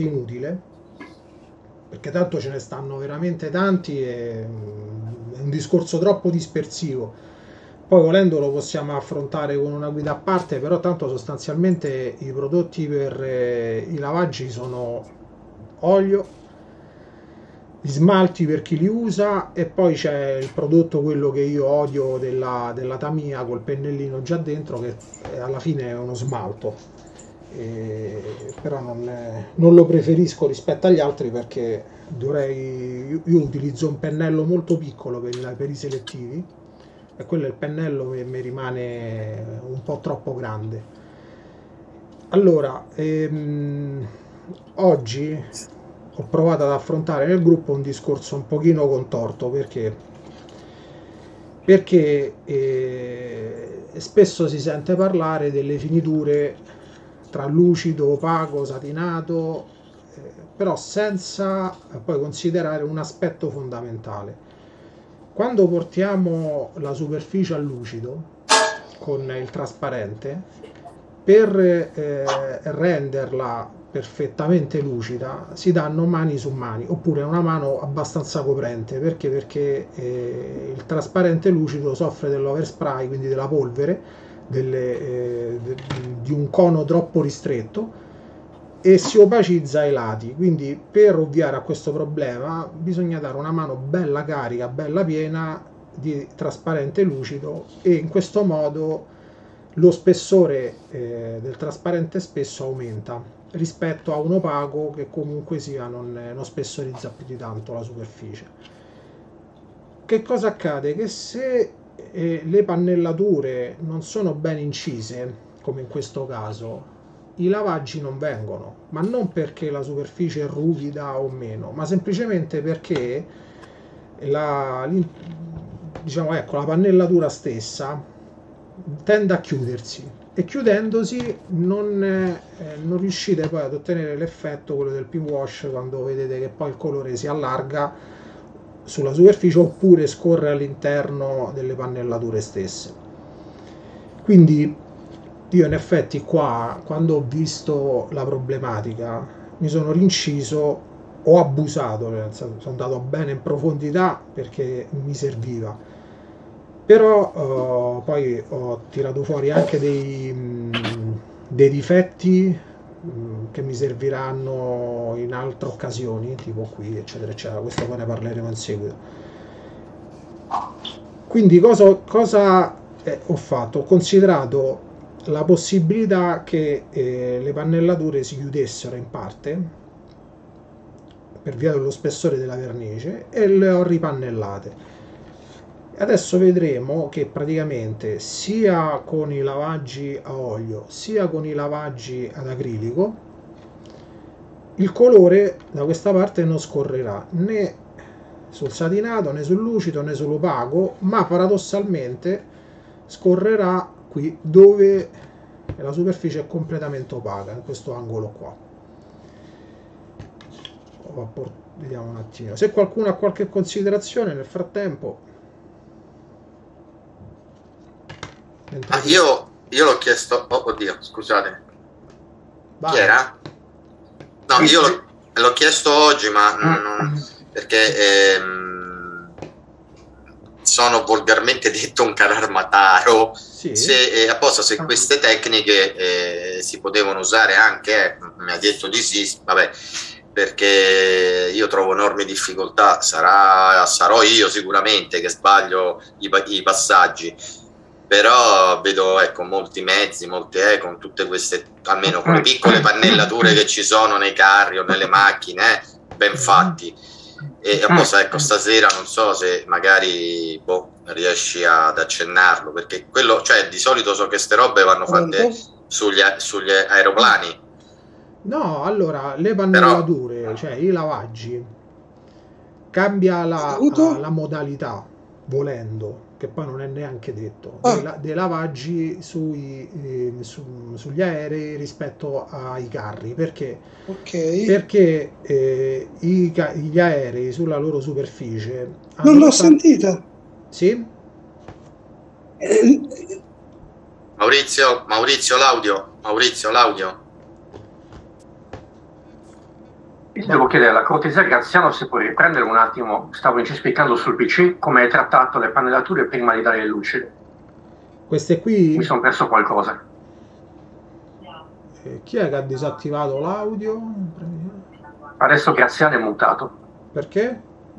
totalmente inutile, perché tanto ce ne stanno veramente tanti e è un discorso troppo dispersivo. Poi volendo lo possiamo affrontare con una guida a parte, però tanto sostanzialmente i prodotti per i lavaggi sono olio, gli smalti per chi li usa, e poi c'è il prodotto, quello che io odio, della Tamiya col pennellino già dentro, che alla fine è uno smalto. Però non lo preferisco rispetto agli altri, perché io utilizzo un pennello molto piccolo per i selettivi, e quello è il pennello che mi rimane un po' troppo grande. Allora, oggi ho provato ad affrontare nel gruppo un discorso un pochino contorto, perché spesso si sente parlare delle finiture tra lucido, opaco, satinato, però senza poi considerare un aspetto fondamentale. Quando portiamo la superficie a lucido con il trasparente, per renderla perfettamente lucida si danno mani su mani, oppure una mano abbastanza coprente. Perché il trasparente lucido soffre dell'overspray, quindi della polvere, di un cono troppo ristretto, e si opacizza ai lati. Quindi, per ovviare a questo problema, bisogna dare una mano bella carica, bella piena di trasparente lucido, e in questo modo lo spessore del trasparente spesso aumenta rispetto a un opaco, che comunque sia non spessorizza più di tanto la superficie. Che cosa accade? Che se le pannellature non sono ben incise, come in questo caso, i lavaggi non vengono, ma non perché la superficie è ruvida o meno, ma semplicemente perché diciamo, ecco, la pannellatura stessa tende a chiudersi, e chiudendosi non riuscite poi ad ottenere l'effetto, quello del pin wash, quando vedete che poi il colore si allarga sulla superficie oppure scorre all'interno delle pannellature stesse. Quindi io in effetti qua, quando ho visto la problematica, mi sono rinciso, ho abusato, sono andato bene in profondità perché mi serviva, però poi ho tirato fuori anche dei difetti che mi serviranno in altre occasioni, tipo qui, eccetera, eccetera. Questo poi ne parleremo in seguito. Quindi cosa ho fatto? Ho considerato la possibilità che le pannellature si chiudessero in parte per via dello spessore della vernice, e le ho ripannellate. Adesso vedremo che praticamente sia con i lavaggi a olio sia con i lavaggi ad acrilico il colore da questa parte non scorrerà né sul satinato né sul lucido né sull'opaco, ma paradossalmente scorrerà qui dove la superficie è completamente opaca, in questo angolo qua. Vediamo un attimo se qualcuno ha qualche considerazione nel frattempo. Io l'ho chiesto, oddio, scusate. Chi era? No, io l'ho chiesto oggi, ma perché sono volgarmente detto un cararmataro. Sì. Se queste tecniche si potevano usare anche, mi ha detto di sì, vabbè, perché io trovo enormi difficoltà. Sarò io sicuramente che sbaglio i passaggi, però vedo, ecco, molti mezzi, con tutte queste, almeno con le piccole pannellature che ci sono nei carri o nelle macchine, ben fatti. E apposta, ecco, stasera non so se magari riesci ad accennarlo, perché quello, cioè, di solito so che ste robe vanno fatte sugli aeroplani. No, allora, le pannellature, cioè i lavaggi, cambia la modalità, volendo, che poi non è neanche detto, dei lavaggi sugli aerei rispetto ai carri. Perché? Perché gli aerei sulla loro superficie non l'ho sentita. Sì? Maurizio, l'audio. Io devo chiedere alla cortesia Graziano se puoi riprendere un attimo, stavo incespiccando sul PC, come hai trattato le pannellature prima di dare le luci. Queste qui? Mi sono perso qualcosa. Chi è che ha disattivato l'audio? Adesso Graziano è mutato. Perché?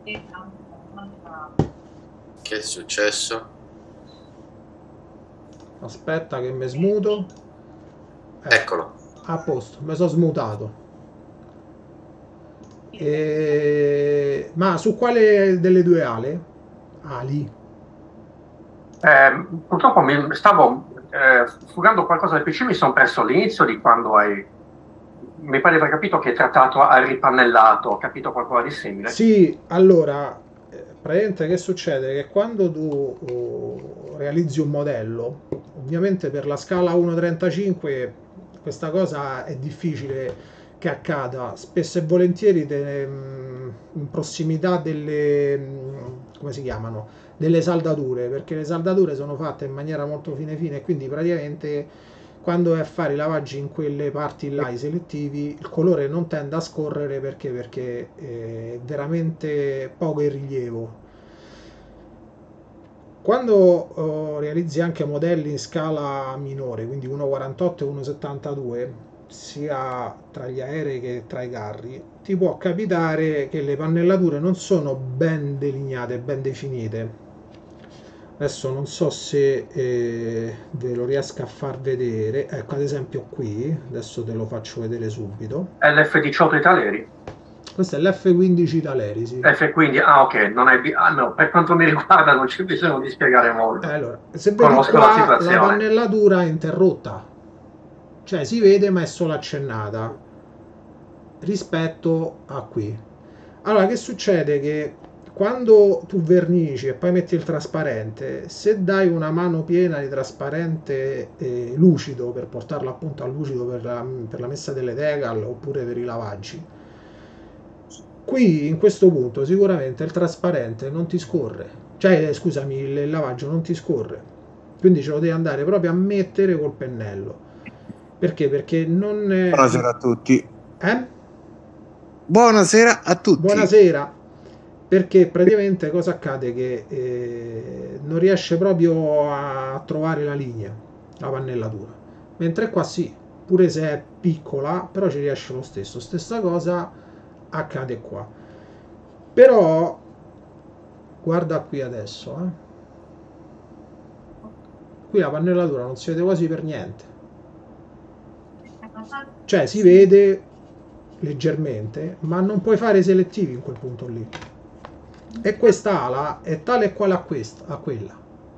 Che è successo? Aspetta che mi smuto. Eccolo. A posto, mi sono smutato. Ma su quale delle due ali? Purtroppo mi stavo fugando qualcosa dal PC, mi sono perso all'inizio di quando mi pare di aver capito che hai trattato al ripannellato, ho capito qualcosa di simile? Sì, allora, praticamente che succede? Che quando tu realizzi un modello, ovviamente per la scala 1.35 questa cosa è difficile che accada, spesso e volentieri in prossimità come si chiamano? Delle saldature, perché le saldature sono fatte in maniera molto fine e quindi praticamente quando vai a fare i lavaggi in quelle parti là, i selettivi, il colore non tende a scorrere perché è veramente poco in rilievo. Quando realizzi anche modelli in scala minore, quindi 1.48 e 1.72, sia tra gli aerei che tra i carri, ti può capitare che le pannellature non sono ben delineate, ben definite. Adesso non so se ve lo riesco a far vedere. Ecco, ad esempio qui, adesso te lo faccio vedere subito. È l'F18 Italeri? Questo è l'F15 Italeri, sì. F15, ok, no, per quanto mi riguarda non c'è bisogno di spiegare molto. Allora, se vedi qua, la pannellatura è interrotta, cioè si vede ma è solo accennata rispetto a qui. Allora, che succede? Che quando tu vernici e poi metti il trasparente, se dai una mano piena di trasparente lucido per portarlo appunto al lucido per la messa delle decal oppure per i lavaggi, qui in questo punto sicuramente il trasparente non ti scorre, cioè scusami, il lavaggio non ti scorre, quindi ce lo devi andare proprio a mettere col pennello. Perché? Perché non è... Buonasera a tutti. Buonasera a tutti. Buonasera. Perché praticamente cosa accade? Che non riesce proprio a trovare la linea, la pannellatura. Mentre qua sì, pure se è piccola, però ci riesce lo stesso. Stessa cosa accade qua. Però, guarda qui adesso. Qui la pannellatura non si vede quasi per niente. Cioè si vede leggermente, ma non puoi fare i selettivi in quel punto lì. E questa ala è tale e quale a quella,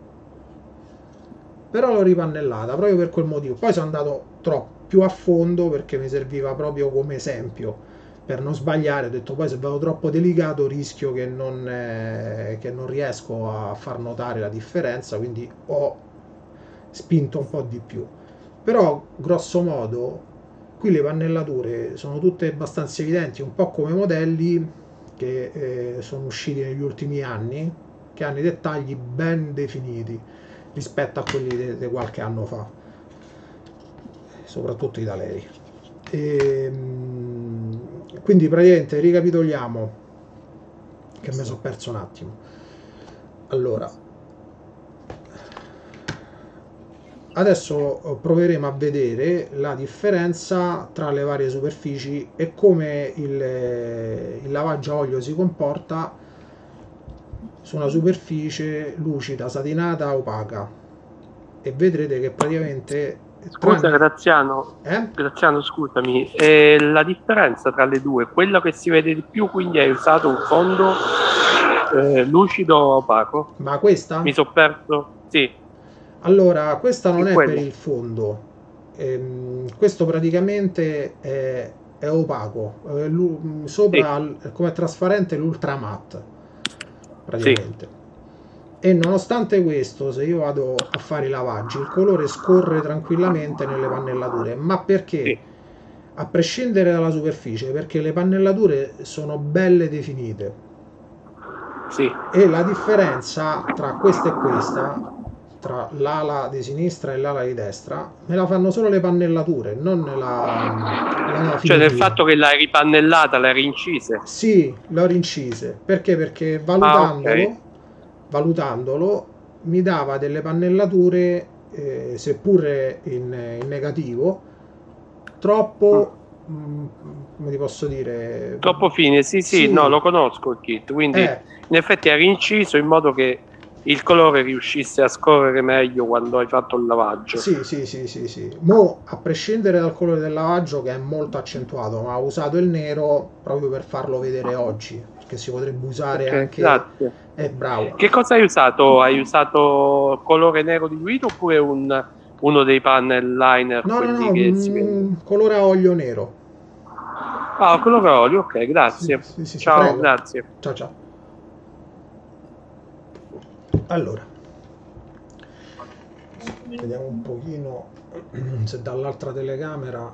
però l'ho ripannellata proprio per quel motivo. Poi sono andato troppo più a fondo perché mi serviva proprio come esempio per non sbagliare. Ho detto poi se vado troppo delicato rischio che non riesco a far notare la differenza, quindi ho spinto un po' di più. Però grosso modo qui le pannellature sono tutte abbastanza evidenti, un po' come modelli che sono usciti negli ultimi anni, che hanno i dettagli ben definiti rispetto a quelli di qualche anno fa, soprattutto i Daleri. Quindi praticamente ricapitoliamo, che mi sono perso un attimo. Allora, adesso proveremo a vedere la differenza tra le varie superfici e come il lavaggio a olio si comporta su una superficie lucida, satinata, opaca, e vedrete che praticamente... Scusa Graziano, Graziano scusami, la differenza tra le due, quella che si vede di più, quindi hai usato un fondo lucido o opaco? Ma questa? Mi sono perso, sì. Allora, questa non è per il fondo, questo praticamente è opaco, sopra sì. Come trasparente l'ultra matte, praticamente. Sì. E nonostante questo, se io vado a fare i lavaggi, il colore scorre tranquillamente nelle pannellature. Ma perché? Sì. A prescindere dalla superficie, perché le pannellature sono belle definite. Sì. E la differenza tra questa e questa, tra l'ala di sinistra e l'ala di destra, me la fanno solo le pannellature, non la cioè nel fatto che l'hai ripannellata, l'hai rincise? Sì, l'ho rincise. Perché valutandolo mi dava delle pannellature, seppure in negativo, troppo, come ti posso dire? Troppo fine, sì, no, lo conosco il kit, quindi in effetti è rinciso in modo che il colore riuscisse a scorrere meglio quando hai fatto il lavaggio. Sì. Mo, a prescindere dal colore del lavaggio, che è molto accentuato, ma ho usato il nero proprio per farlo vedere oggi, perché si potrebbe usare anche... Grazie. Bravo. Che cosa hai usato? Hai usato colore nero diluito oppure uno dei panel liner? No, colore a olio nero. Ah, colore a olio, ok, grazie. Sì, ciao, prego. grazie. Ciao. Allora, vediamo un pochino se dall'altra telecamera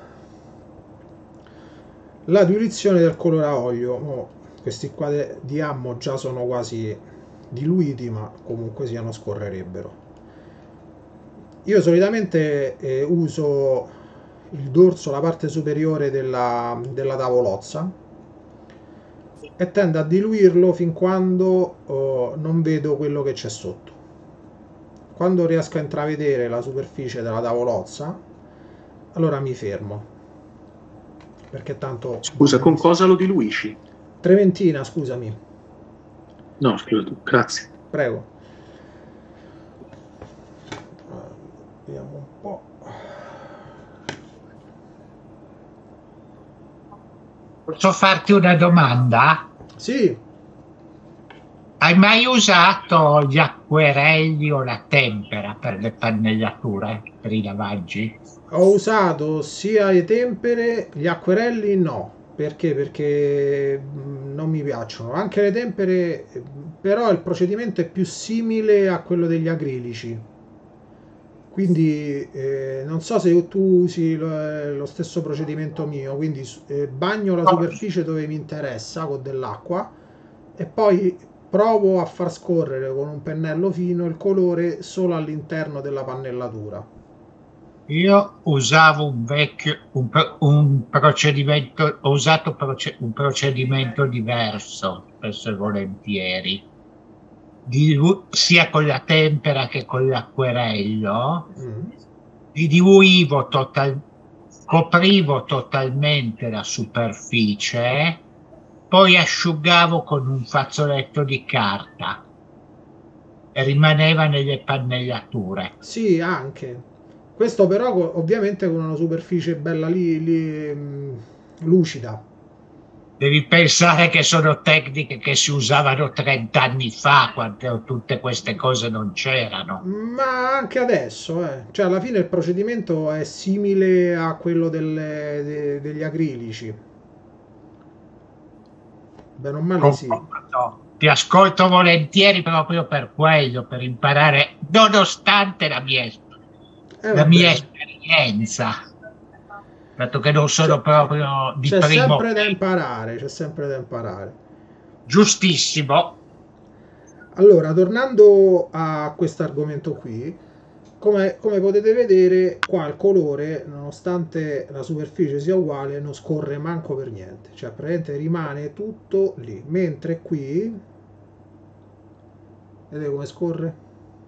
la diluizione del colore a olio. Questi qua di Ammo già sono quasi diluiti, ma comunque non scorrerebbero. Io solitamente uso il dorso, la parte superiore della tavolozza, e tendo a diluirlo fin quando non vedo quello che c'è sotto. Quando riesco a intravedere la superficie della tavolozza, allora mi fermo, perché tanto... Scusa, con cosa lo diluisci? Trementina, scusami. No, scusa tu, grazie. Prego. Vediamo un po'. Posso farti una domanda? Sì. Hai mai usato gli acquerelli o la tempera per le pannellature, per i lavaggi? Ho usato sia le tempere, gli acquerelli no. Perché non mi piacciono. Anche le tempere, però il procedimento è più simile a quello degli acrilici. Quindi non so se tu usi lo stesso procedimento mio, quindi bagno la superficie dove mi interessa con dell'acqua e poi provo a far scorrere con un pennello fino il colore solo all'interno della pannellatura. Io usavo un procedimento, ho usato un procedimento diverso, spesso e volentieri. Sia con la tempera che con l'acquerello, li diluivo coprivo totalmente la superficie, poi asciugavo con un fazzoletto di carta e rimaneva nelle pannellature. Sì, anche. Questo però ovviamente con una superficie bella lucida. Devi pensare che sono tecniche che si usavano 30 anni fa, quando tutte queste cose non c'erano. Ma anche adesso, Cioè, alla fine il procedimento è simile a quello degli acrilici. Bene o male sì. Ti ascolto volentieri proprio per quello, per imparare, nonostante la mia esperienza. Dato che non sono proprio di primo. C'è sempre da imparare. Giustissimo. Allora, tornando a questo argomento qui, come potete vedere, qua il colore, nonostante la superficie sia uguale, non scorre manco per niente. Cioè, praticamente rimane tutto lì. Mentre qui, vedete come scorre?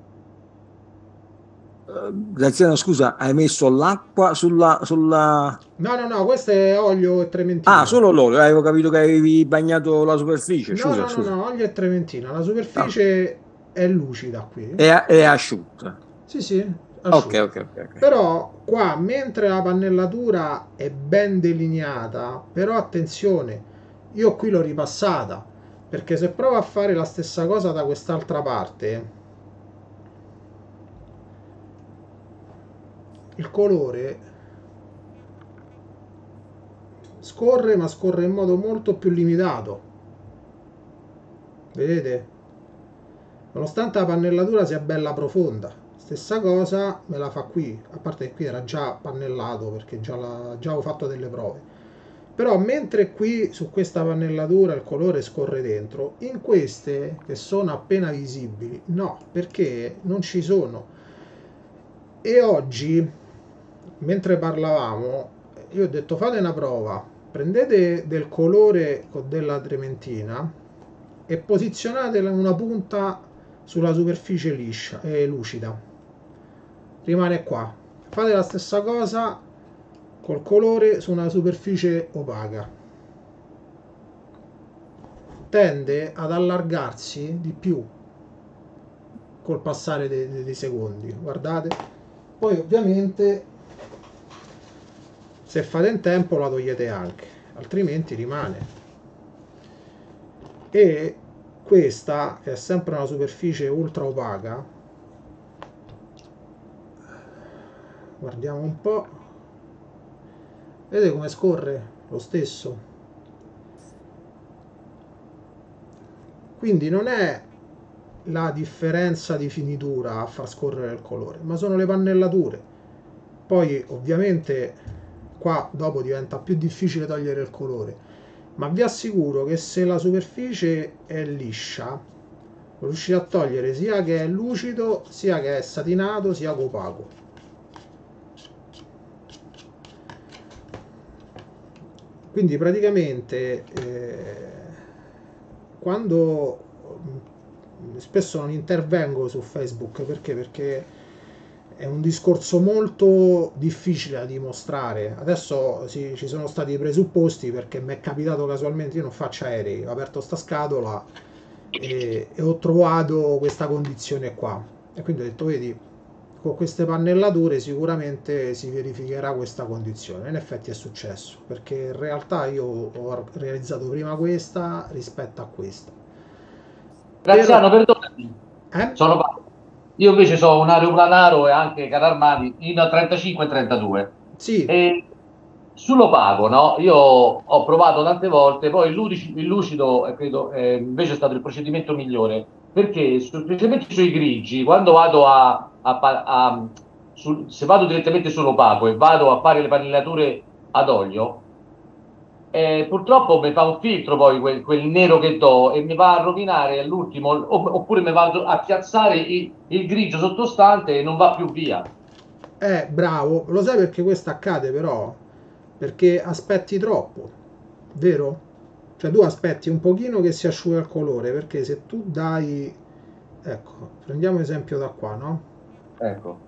Graziano, scusa, hai messo l'acqua sulla... No, questo è olio e trementina. Ah, solo l'olio, avevo capito che avevi bagnato la superficie. Scusa. No, olio e trementina. La superficie è lucida qui. È asciutta. Sì, asciutta. Ok. Però qua, mentre la pannellatura è ben delineata, però attenzione, io qui l'ho ripassata, perché se provo a fare la stessa cosa da quest'altra parte, il colore scorre, ma scorre in modo molto più limitato. Vedete? Nonostante la pannellatura sia bella profonda, stessa cosa me la fa qui, a parte che qui era già pannellato perché già avevo fatto delle prove. Però mentre qui su questa pannellatura il colore scorre dentro, in queste che sono appena visibili no, perché non ci sono. E oggi, mentre parlavamo, io ho detto fate una prova, prendete del colore con della trementina e posizionate una punta sulla superficie liscia e lucida, rimane qua. Fate la stessa cosa col colore su una superficie opaca, tende ad allargarsi di più col passare dei secondi, guardate. Poi ovviamente se fate in tempo la togliete anche, altrimenti rimane. E questa, che è sempre una superficie ultra opaca, guardiamo un po', vedete come scorre lo stesso? Quindi non è la differenza di finitura a far scorrere il colore, ma sono le pannellature. Poi ovviamente qua dopo diventa più difficile togliere il colore, ma vi assicuro che se la superficie è liscia riuscite a togliere sia che è lucido, sia che è satinato, sia che opaco. Quindi praticamente quando spesso non intervengo su Facebook perché è un discorso molto difficile da dimostrare. Adesso ci sono stati i presupposti, perché mi è capitato casualmente, io non faccio aerei, ho aperto sta scatola e ho trovato questa condizione qua, e quindi ho detto vedi, con queste pannellature sicuramente si verificherà questa condizione. In effetti è successo, perché in realtà io ho realizzato prima questa rispetto a questa. Graziano, perdonami, io invece sono un aeroplanaro e anche carri armati in 35 e 32. Sì. E sull'opaco, no? Io ho provato tante volte, poi il lucido credo invece è stato il procedimento migliore, perché specialmente sui grigi, quando vado se vado direttamente sull'opaco e vado a fare le pannellature ad olio, purtroppo mi fa un filtro poi quel nero che do e mi va a rovinare all'ultimo, oppure mi va a piazzare il grigio sottostante e non va più via. Bravo, lo sai perché questo accade però? Perché aspetti troppo, vero? Cioè tu aspetti un pochino che si asciuga il colore, perché se tu dai, ecco, prendiamo esempio da qua, no? Ecco.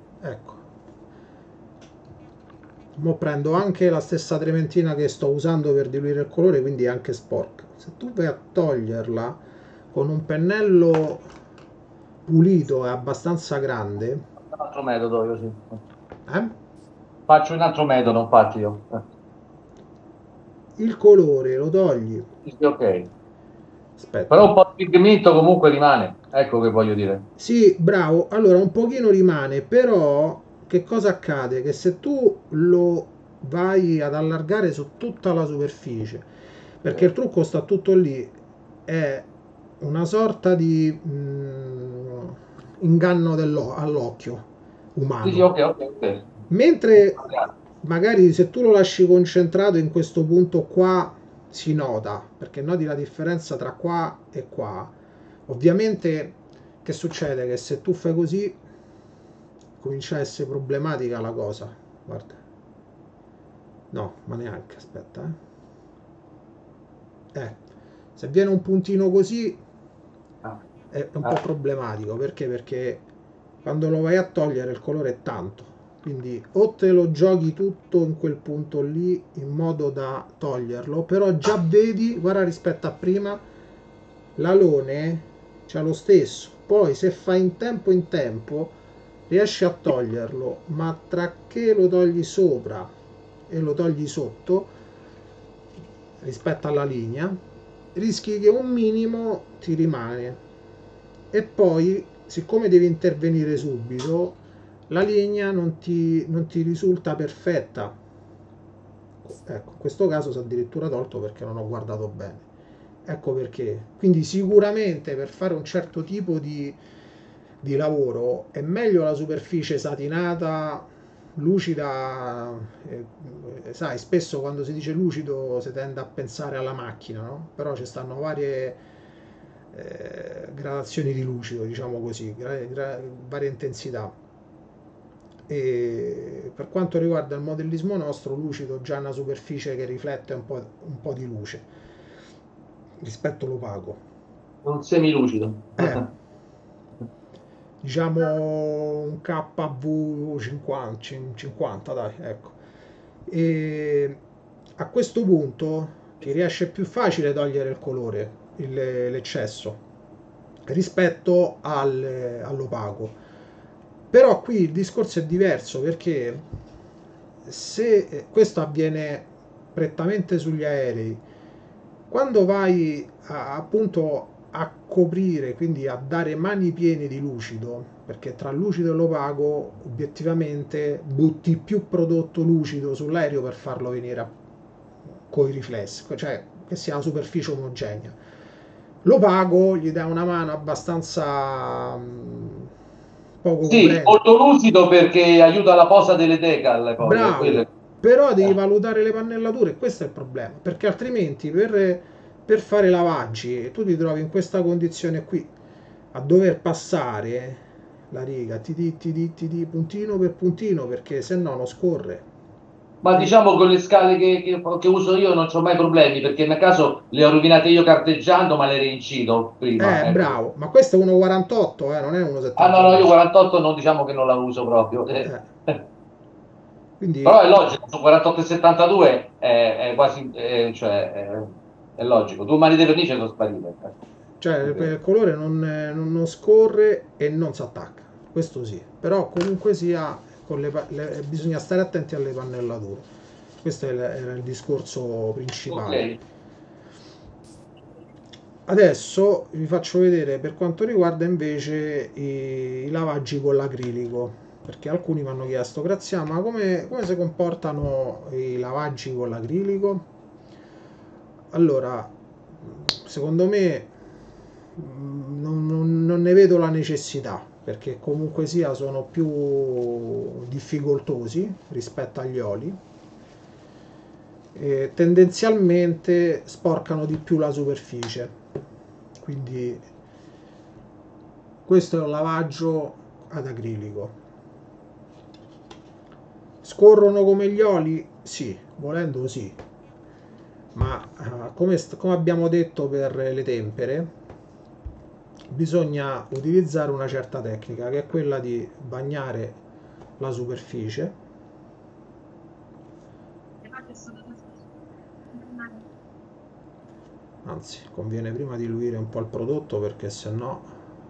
Mo prendo anche la stessa trementina che sto usando per diluire il colore, quindi è anche sporca. Se tu vai a toglierla con un pennello pulito e abbastanza grande, un altro metodo io sì. Faccio un altro metodo, infatti io. Il colore lo togli. Sì, ok. Aspetta. Però un po' di pigmento comunque rimane, ecco che voglio dire. Sì, bravo. Allora un pochino rimane, però che cosa accade? Che se tu lo vai ad allargare su tutta la superficie, perché il trucco sta tutto lì, è una sorta di inganno all'occhio umano. Sì, ok. Mentre magari se tu lo lasci concentrato in questo punto qua si nota, perché noti la differenza tra qua e qua. Ovviamente che succede? Che se tu fai così comincia a essere problematica la cosa. Guarda, no, ma neanche, aspetta, se viene un puntino così è un po' problematico. Perché quando lo vai a togliere il colore è tanto, quindi o te lo giochi tutto in quel punto lì in modo da toglierlo, però già vedi, guarda, rispetto a prima l'alone c'è lo stesso. Poi se fai in tempo riesci a toglierlo, ma tra che lo togli sopra e lo togli sotto rispetto alla linea rischi che un minimo ti rimane, e poi siccome devi intervenire subito la linea non ti risulta perfetta. Ecco, in questo caso si è addirittura tolto perché non ho guardato bene, ecco perché. Quindi sicuramente per fare un certo tipo di lavoro è meglio la superficie satinata lucida, sai, spesso quando si dice lucido si tende a pensare alla macchina, no? Però ci stanno varie gradazioni di lucido, diciamo così, varie intensità. E per quanto riguarda il modellismo nostro, lucido già è una superficie che riflette un po' di luce rispetto all'opaco. Un semilucido. Diciamo un KV 50, dai, ecco. E a questo punto ti riesce più facile togliere il colore, l'eccesso, rispetto all'opaco. Però qui il discorso è diverso, perché se questo avviene prettamente sugli aerei, quando vai appunto a coprire, quindi a dare mani piene di lucido, perché tra il lucido e l'opaco obiettivamente butti più prodotto lucido sull'aereo per farlo venire con i riflessi, cioè che sia una superficie omogenea. L'opaco gli dà una mano abbastanza poco sì, molto lucido, perché aiuta la posa delle decal. Bravo, però devi valutare le pannellature, questo è il problema, perché altrimenti per fare lavaggi tu ti trovi in questa condizione qui a dover passare la riga puntino per puntino, perché se no non scorre. Ma diciamo con le scale che uso io non ho mai problemi, perché nel caso le ho rovinate io carteggiando, ma le reincido prima. Bravo, ma questo è 1,48, non è 1,70. Ah no, io 48 non, diciamo che non la uso proprio. Quindi... Però è logico, su 48,72 è quasi, cioè, è logico. 2 mani di vernice sono sparite. Cioè il colore non scorre e non si attacca, questo sì. Però comunque sia, bisogna stare attenti alle pannellature. Questo era il discorso principale. Okay. Adesso vi faccio vedere per quanto riguarda invece i lavaggi con l'acrilico, perché alcuni mi hanno chiesto: Graziano, ma come si comportano i lavaggi con l'acrilico? Allora, secondo me non ne vedo la necessità, perché comunque sia sono più difficoltosi rispetto agli oli e tendenzialmente sporcano di più la superficie, quindi questo è un lavaggio ad acrilico. Scorrono come gli oli? Sì, volendo sì, ma come abbiamo detto per le tempere, bisogna utilizzare una certa tecnica, che è quella di bagnare la superficie, anzi conviene prima diluire un po' il prodotto, perché se no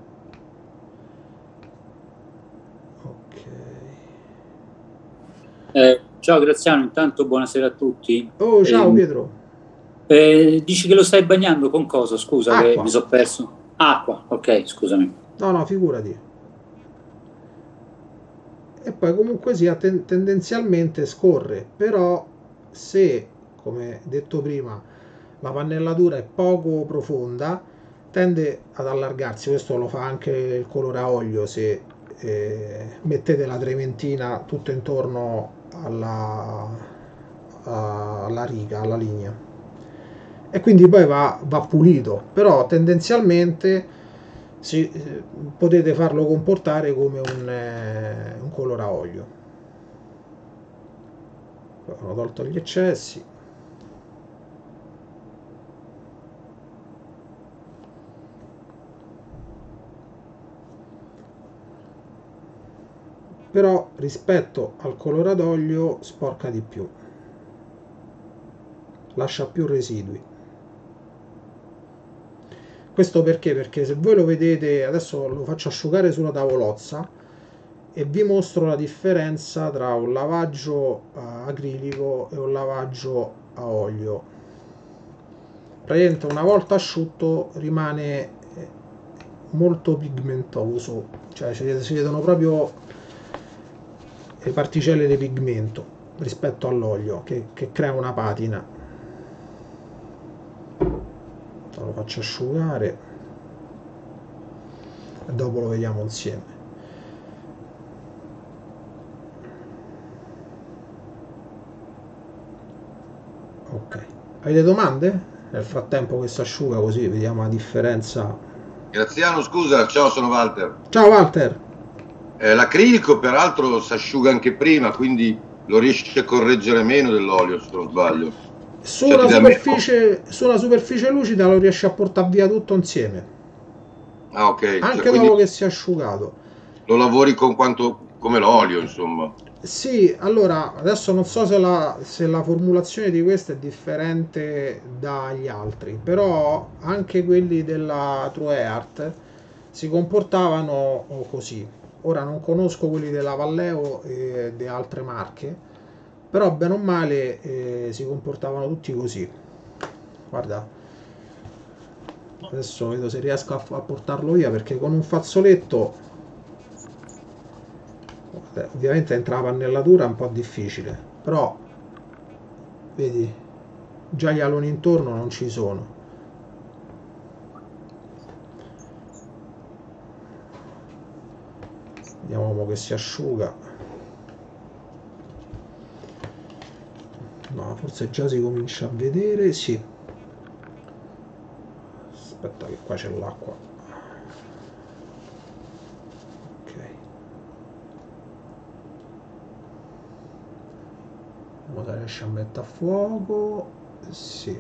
ciao Graziano, intanto buonasera a tutti. Oh, ciao Pietro. Dici che lo stai bagnando con cosa? Scusa, acqua. Che mi sono perso. Acqua, ok, scusami. No, figurati. E poi comunque sia tendenzialmente scorre, però se, come detto prima, la pannellatura è poco profonda, tende ad allargarsi. Questo lo fa anche il colore a olio, se mettete la trementina tutto intorno alla riga, alla linea, e quindi poi va pulito, però tendenzialmente potete farlo comportare come un colore a olio. Ho tolto gli eccessi. Però rispetto al colore ad olio sporca di più, lascia più residui. Questo perché? Perché se voi lo vedete, adesso lo faccio asciugare sulla tavolozza e vi mostro la differenza tra un lavaggio a acrilico e un lavaggio a olio. Praticamente una volta asciutto rimane molto pigmentoso, cioè si vedono proprio le particelle di pigmento rispetto all'olio che crea una patina. Lo faccio asciugare e dopo lo vediamo insieme. Avete domande? Nel frattempo che si asciuga, così vediamo la differenza. Graziano, scusa, ciao, sono Walter. Ciao Walter. L'acrilico peraltro si asciuga anche prima, quindi lo riesci a correggere meno dell'olio, se non sbaglio. Su una superficie lucida lo riesci a portare via tutto insieme. Ah, ok. Anche dopo che si è asciugato. Lo lavori con come l'olio, insomma. Sì, allora, adesso non so se la formulazione di questa è differente dagli altri, però anche quelli della TrueArt si comportavano così. Ora non conosco quelli della Vallejo e di altre marche, però bene o male si comportavano tutti così. Guarda, adesso vedo se riesco a portarlo via, perché con un fazzoletto ovviamente entra la pannellatura è un po' difficile, però vedi, già gli aloni intorno non ci sono. Vediamo che si asciuga. No, forse già si comincia a vedere. Sì, aspetta che qua c'è l'acqua. La riesce a mettere a fuoco. Sì,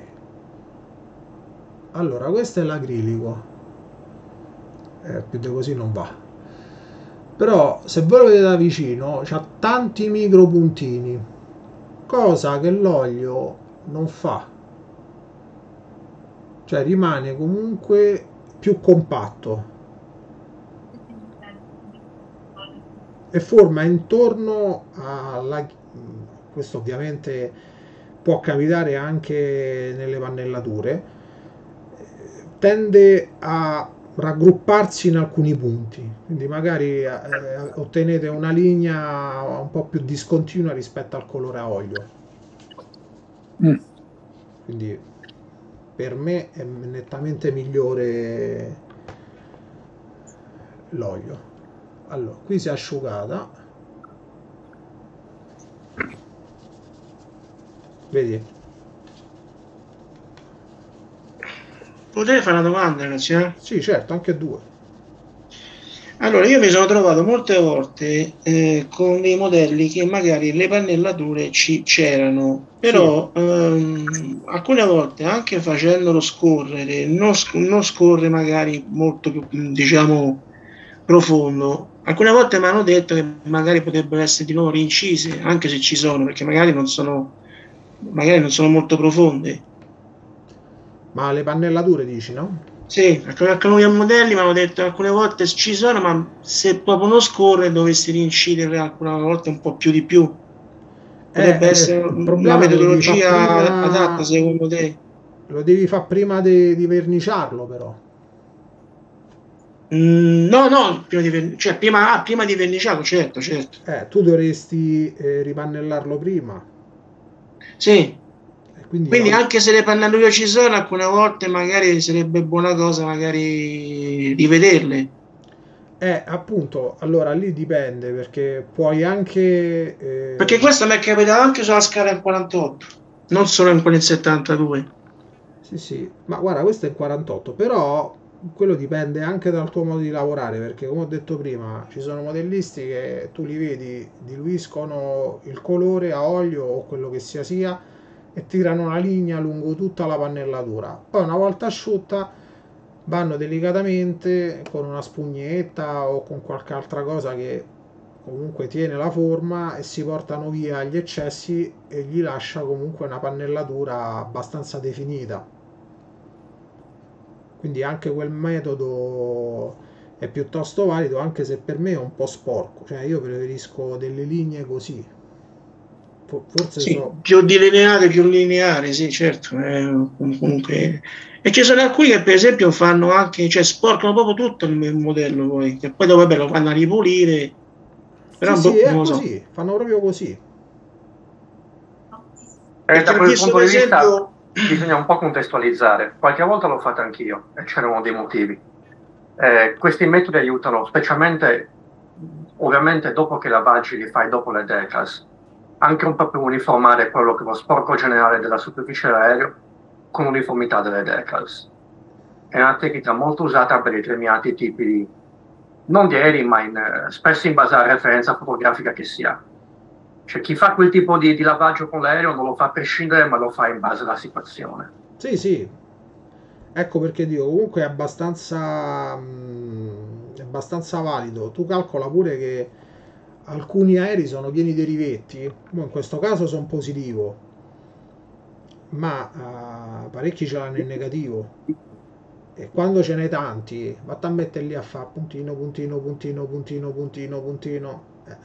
allora questo è l'acrilico, più di così non va, però se voi lo vedete da vicino c'ha tanti micro puntini, cosa che l'olio non fa, cioè rimane comunque più compatto e forma intorno alla... Questo ovviamente può capitare anche nelle pannellature, tende a raggrupparsi in alcuni punti, quindi magari ottenete una linea un po' più discontinua rispetto al colore a olio. Quindi per me è nettamente migliore l'olio. Allora, qui si è asciugata. Vedi? Potrei fare una domanda, ragazzi? Sì, certo, anche due. Allora, io mi sono trovato molte volte con dei modelli che magari le pannellature c'erano, però sì, alcune volte anche facendolo scorrere non scorre magari molto più, diciamo, profondo. Alcune volte mi hanno detto che magari potrebbero essere di nuovo rincise, anche se ci sono, perché magari non sono molto profonde. Ma le pannellature dici, no? Sì, alcuni modelli mi hanno detto alcune volte ci sono, ma se proprio non scorre dovresti rincidere alcune volte un po' più di più. Potrebbe essere una metodologia adatta, secondo te? Lo devi fare prima di verniciarlo, però. No, prima di verniciarlo, certo. Tu dovresti ripannellarlo prima. Sì. Quindi anche se le pannellature ci sono, alcune volte magari sarebbe buona cosa magari rivederle. Appunto, allora lì dipende, perché puoi anche... Perché questo mi è capitato anche sulla scala in 48, non solo in quella in 72. Sì, ma guarda, questo è in 48, però quello dipende anche dal tuo modo di lavorare, perché come ho detto prima, ci sono modellisti che tu li vedi, diluiscono il colore a olio o quello che sia e tirano una linea lungo tutta la pannellatura, poi una volta asciutta vanno delicatamente con una spugnetta o con qualche altra cosa che comunque tiene la forma e si portano via gli eccessi e gli lascia comunque una pannellatura abbastanza definita. Quindi anche quel metodo è piuttosto valido, anche se per me è un po' sporco, cioè io preferisco delle linee così. Forse sì, più lineare, sì, certo. Comunque. E ci sono alcuni che per esempio fanno anche, cioè sporcano proprio tutto il modello poi, che poi dopo lo vanno a ripulire. Però sì, è così, fanno proprio così. Da quel punto di vista bisogna un po' contestualizzare. Qualche volta l'ho fatto anch'io e c'erano dei motivi. Questi metodi aiutano, specialmente ovviamente dopo che lavaggi li fai dopo le decals, anche un po' per uniformare quello che è lo sporco generale della superficie dell'aereo con uniformità delle decals. È una tecnica molto usata per determinati tipi di, non di aerei, ma spesso in base alla referenza fotografica che si ha. Cioè chi fa quel tipo di lavaggio con l'aereo non lo fa a prescindere, ma lo fa in base alla situazione. Sì, sì. Ecco perché dico, comunque è abbastanza valido. Tu calcola pure che alcuni aerei sono pieni di rivetti, in questo caso sono positivo, ma parecchi ce l'hanno in negativo. E quando ce n'è tanti, vatti a mettere lì a fare puntino, puntino, puntino, puntino, puntino, puntino.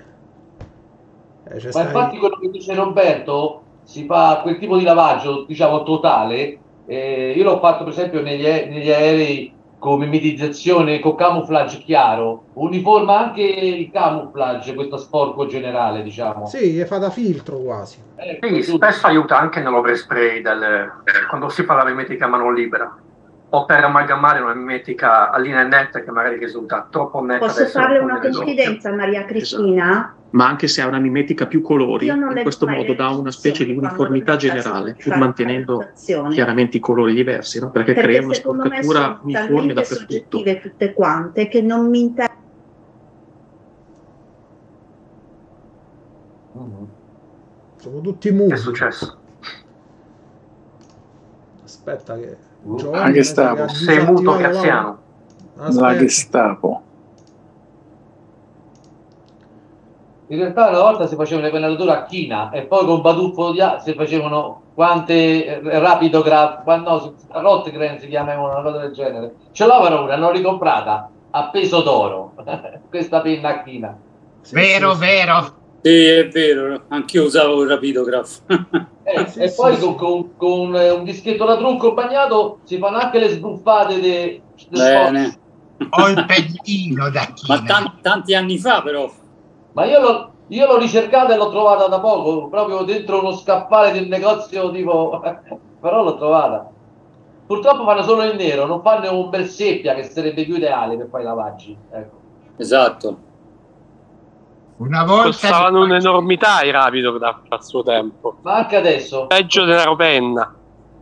Ma infatti quello che dice Roberto, si fa quel tipo di lavaggio, diciamo, totale. Io l'ho fatto per esempio negli aerei con mimetizzazione, con camouflage chiaro, uniforma anche il camouflage, questo sporco generale, diciamo. Sì, è fa da filtro quasi. Quindi spesso aiuta anche nell'overspray quando si fa la mimetica a mano libera, o per amalgamare una mimetica a linea netta che magari risulta troppo netta. Posso farle una confidenza, Maria Cristina? Esatto. Ma anche se ha una mimetica più colori, in questo modo dà una specie di uniformità generale, pur mantenendo chiaramente i colori diversi, no? Perché crea una sporcatura uniforme dappertutto. Tutte quante che non mi interessano. Sono tutti muti. Che è successo? Aspetta che la Gestapo. Sei muto, Graziano. La Gestapo. In realtà una volta si facevano le pennature a china e poi con Baduffo si facevano quante rapidograph, no, Rotgren si chiamavano, una cosa del genere. Ce l'avano una, l'ho ricomprata a peso d'oro questa penna a china. Vero, vero. Sì, è vero, anch'io usavo il rapidograph. E poi con un dischetto da trucco bagnato si fanno anche le sbuffate del Bene. Ho il pennino da china. Ma tanti anni fa però. Ma io l'ho ricercata e l'ho trovata da poco, proprio dentro uno scaffale del negozio, tipo, però l'ho trovata. Purtroppo fanno solo il nero, non fanno un bel seppia che sarebbe più ideale per fare i lavaggi. Ecco. Esatto. Una volta costavano un'enormità i rapidograph al suo tempo. Ma anche adesso. Peggio della Ropenna.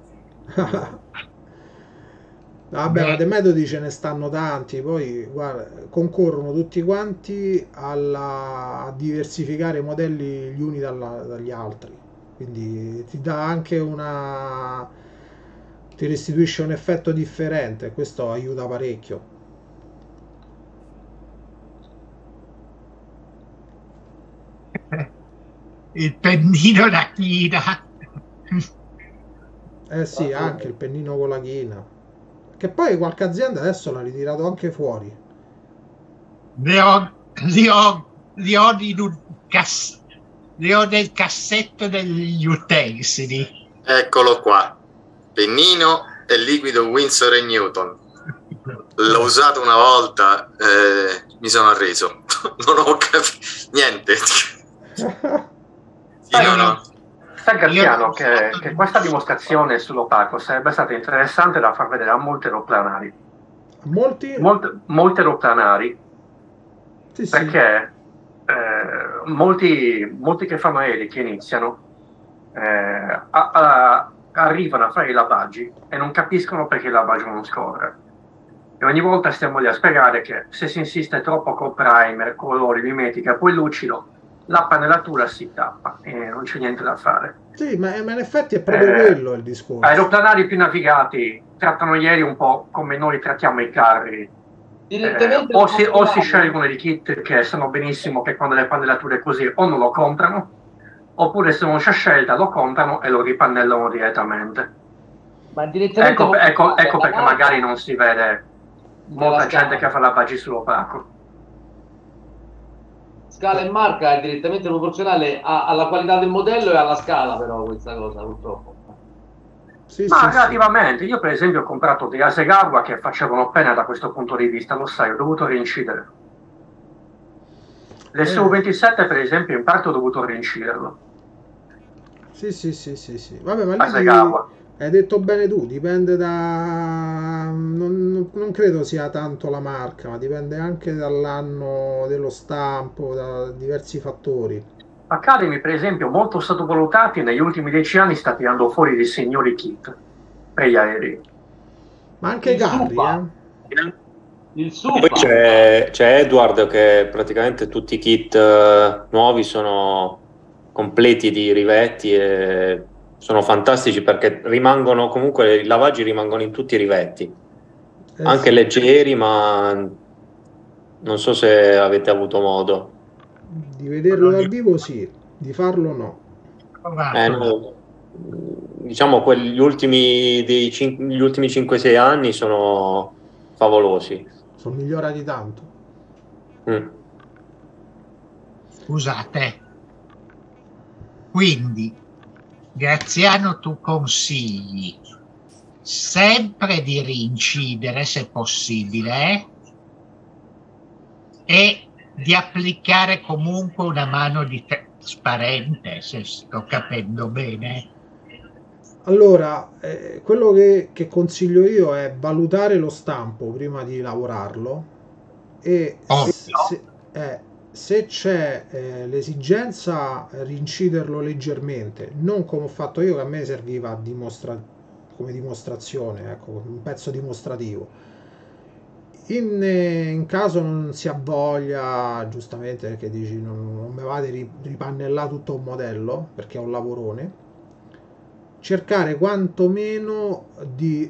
Vabbè, ma dei metodi ce ne stanno tanti, poi guarda, concorrono tutti quanti a diversificare i modelli gli uni dagli altri, quindi ti dà anche ti restituisce un effetto differente, questo aiuta parecchio. Il pennino da china. Eh sì, anche il pennino con la china. Che poi qualche azienda adesso l'ha ritirato anche fuori. Li ho nel cassetto degli utensili. Eccolo qua. Pennino e liquido Winsor & Newton. L'ho usato una volta, mi sono arreso. Non ho capito niente. No. Sta Graziano che questa dimostrazione sull'opaco sarebbe stata interessante da far vedere a molti aeroplanari. Molti aeroplanari, sì, perché molti che fanno aerei, che iniziano, arrivano a fare i lavaggi e non capiscono perché il lavaggio non scorre. E ogni volta stiamo lì a spiegare che se si insiste troppo con primer, colori, mimetica, poi lucido, la pannellatura si tappa e non c'è niente da fare. Sì, ma in effetti è proprio quello il discorso. Aeroplanari più navigati trattano gli aerei un po' come noi trattiamo i carri. O si scelgono dei kit che sanno benissimo che quando le pannellature così o non lo comprano, oppure se non c'è scelta lo comprano e lo ripannellano direttamente. Ma direttamente ecco perché magari non si vede molta gente che fa lavaggi sull'opaco. Scala e marca è direttamente proporzionale alla qualità del modello e alla scala, però questa cosa purtroppo. Ma relativamente, io per esempio ho comprato dei Hasegawa che facevano pena da questo punto di vista, lo sai, ho dovuto reincidere. Le Su-27 per esempio in parte ho dovuto reinciderlo. Sì. Vabbè, ma lì hai detto bene tu, dipende da... Non credo sia tanto la marca, ma dipende anche dall'anno dello stampo, da diversi fattori. Academy per esempio, molto sottovalutati, negli ultimi 10 anni sta tirando fuori dei signori kit. per gli aerei. Ma anche i carri, Il Supa. Poi c'è Edward, che praticamente tutti i kit nuovi sono completi di rivetti e sono fantastici, perché rimangono comunque, i lavaggi rimangono in tutti i rivetti, anche sì, leggeri, ma non so se avete avuto modo di vederlo dal vivo, sì, di farlo no. No, diciamo gli ultimi 5-6 anni sono favolosi, sono migliorati tanto. Scusate, quindi Graziano, tu consigli sempre di rincidere se possibile e di applicare comunque una mano di trasparente, se sto capendo bene. Allora, quello che consiglio io è valutare lo stampo prima di lavorarlo e se c'è l'esigenza rinciderlo leggermente, non come ho fatto io, che a me serviva come dimostrazione, ecco, un pezzo dimostrativo. In caso non si ha voglia, giustamente, perché dici non mi va di ripannellare tutto un modello perché è un lavorone, cercare quantomeno di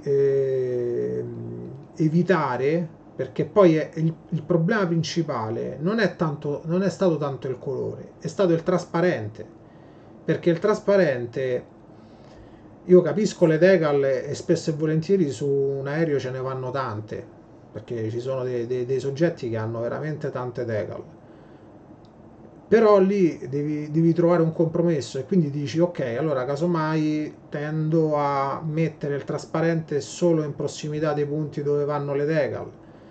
evitare, perché poi il problema principale non è stato tanto il colore, è stato il trasparente, perché il trasparente, io capisco le decal e spesso e volentieri su un aereo ce ne vanno tante, perché ci sono dei soggetti che hanno veramente tante decal, però lì devi trovare un compromesso e quindi dici ok, allora casomai tendo a mettere il trasparente solo in prossimità dei punti dove vanno le decal,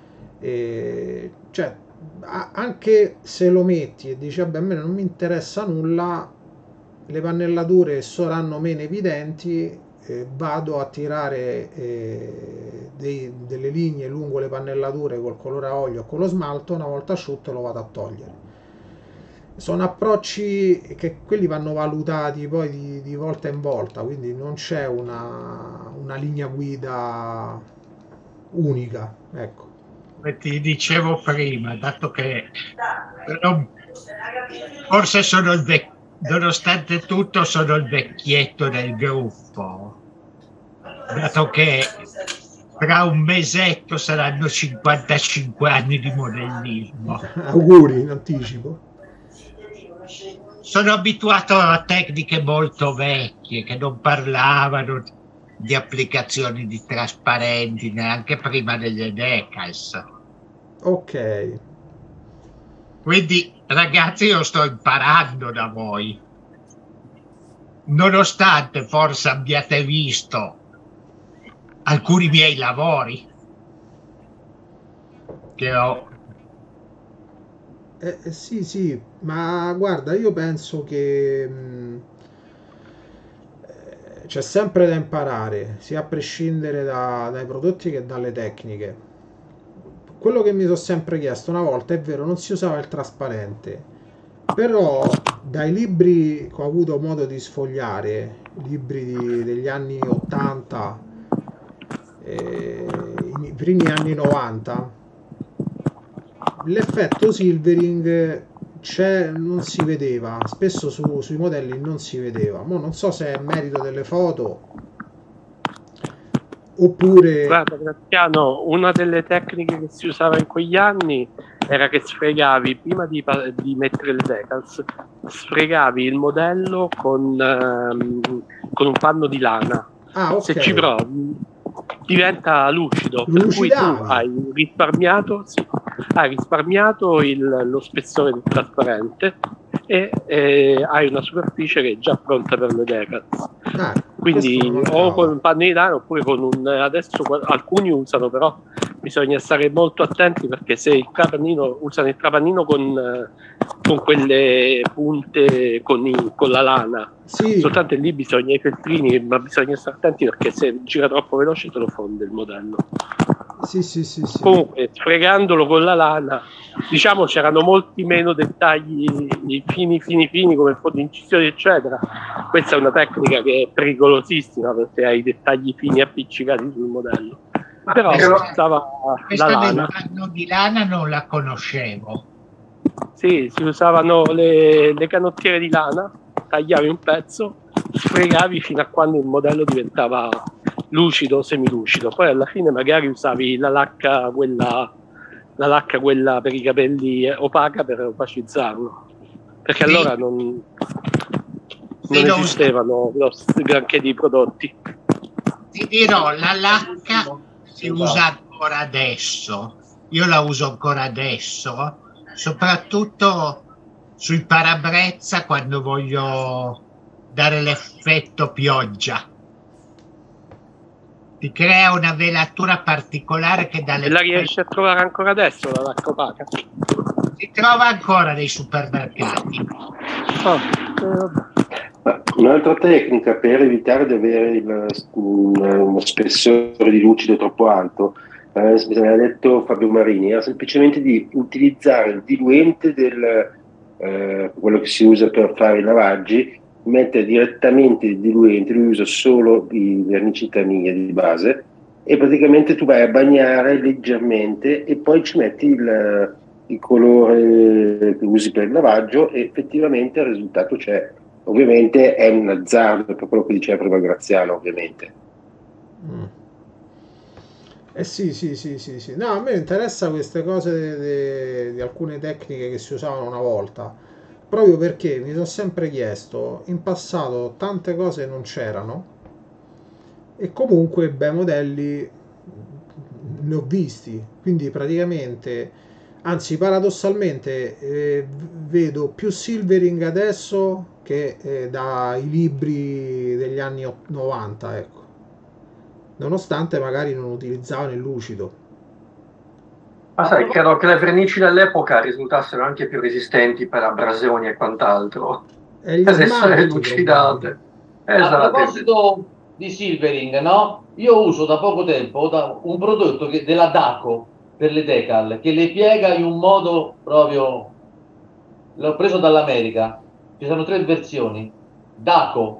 cioè anche se lo metti e dici vabbè, a me non mi interessa nulla, le pannellature saranno meno evidenti, vado a tirare delle linee lungo le pannellature col colore a olio o con lo smalto, una volta asciutto lo vado a togliere. Sono approcci che quelli vanno valutati poi di volta in volta, quindi non c'è una linea guida unica, ecco. Come ti dicevo prima, dato che forse nonostante tutto sono il vecchietto del gruppo, dato che tra un mesetto saranno 55 anni di modellismo. Auguri in anticipo. Sono abituato a tecniche molto vecchie che non parlavano di applicazioni di trasparenti neanche prima delle decals. Ok. Quindi ragazzi, io sto imparando da voi, nonostante forse abbiate visto alcuni miei lavori che ho. Sì, ma guarda, io penso che c'è sempre da imparare, sia a prescindere dai prodotti che dalle tecniche. Quello che mi sono sempre chiesto una volta, è vero, non si usava il trasparente, però dai libri che ho avuto modo di sfogliare, libri degli anni 80, i primi anni 90, l'effetto silvering non si vedeva, spesso sui modelli non si vedeva. Mo non so se è merito delle foto oppure... Guarda Graziano, una delle tecniche che si usava in quegli anni era che sfregavi, prima di mettere le decals, sfregavi il modello con un panno di lana. Okay. Se ci provi diventa lucido, per cui tu hai risparmiato lo spessore del trasparente e hai una superficie che è già pronta per le decals. Quindi o con un panno di lana oppure con adesso alcuni usano, però bisogna stare molto attenti, perché se usano il trapannino con quelle punte con la lana, sì, soltanto lì bisogna i feltrini, ma bisogna stare attenti perché se gira troppo veloce te lo fonde il modello. Sì. Comunque, sfregandolo con la lana, diciamo c'erano molti meno dettagli fini come foto incisioni eccetera. Questa è una tecnica che è pericolosissima perché hai dettagli fini appiccicati sul modello. Però stava questa la lana. di lana non la conoscevo. Sì, si usavano le canottiere di lana, tagliavi un pezzo, sfregavi fino a quando il modello diventava lucido o semilucido, poi alla fine magari usavi la lacca quella per i capelli opaca per opacizzarlo, perché allora non esistevano granché di prodotti. Ti dirò, la lacca si usa ancora adesso, io la uso ancora adesso, soprattutto sui parabrezza quando voglio dare l'effetto pioggia. Ti crea una velatura particolare che dà la riesci a trovare ancora adesso la lacca opaca? Si trova ancora nei supermercati. Un'altra tecnica per evitare di avere uno spessore di lucido troppo alto, mi ha detto Fabio Marini, era semplicemente di utilizzare il diluente quello che si usa per fare i lavaggi, mette direttamente il diluente, lui usa solo i vernici Tamiya di base e praticamente tu vai a bagnare leggermente e poi ci metti il colore che usi per il lavaggio e effettivamente il risultato c'è. Ovviamente è un azzardo per quello che diceva prima Graziano, ovviamente. Sì. No, a me interessa queste cose di alcune tecniche che si usavano una volta, proprio perché mi sono sempre chiesto, in passato tante cose non c'erano e comunque bei modelli ne ho visti, quindi praticamente, anzi paradossalmente vedo più silvering adesso che dai libri degli anni 90, ecco, nonostante magari non utilizzavano il lucido. Ma sai, credo che le vernici dell'epoca risultassero anche più resistenti per abrasioni e quant'altro, per essere lucidate. Esatto. A proposito di silvering, no? Io uso da poco tempo un prodotto della Daco per le decal, che le piega in un modo proprio... L'ho preso dall'America, ci sono 3 versioni. Daco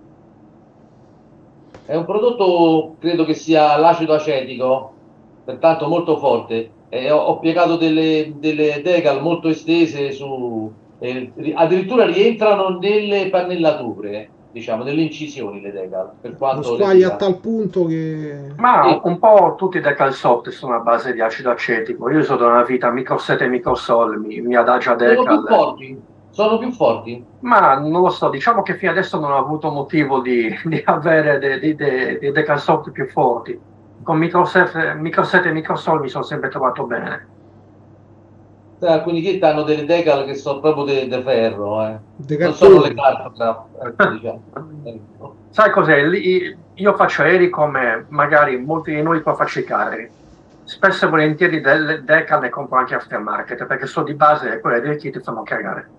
è un prodotto, credo che sia l'acido acetico, pertanto molto forte. Ho piegato delle decal molto estese addirittura rientrano nelle pannellature, diciamo, nelle incisioni le decal, per quanto lo squagli a tal punto che... Ma un po' tutti i decal soft sono a base di acido acetico. Io uso da una vita Microset e Microsol, mi adagia decal. Sono più forti? Ma non lo so, diciamo che fino adesso non ho avuto motivo di avere dei decal soft più forti. Con Microset e Microsol mi sono sempre trovato bene. Alcuni kit hanno delle decal che sono proprio de ferro, non sono le carte, diciamo. Sai cos'è? Io faccio aerei come magari molti di noi qua faccio i carri. Spesso e volentieri delle decal ne compro anche aftermarket, perché so di base quelle del kit fanno cagare.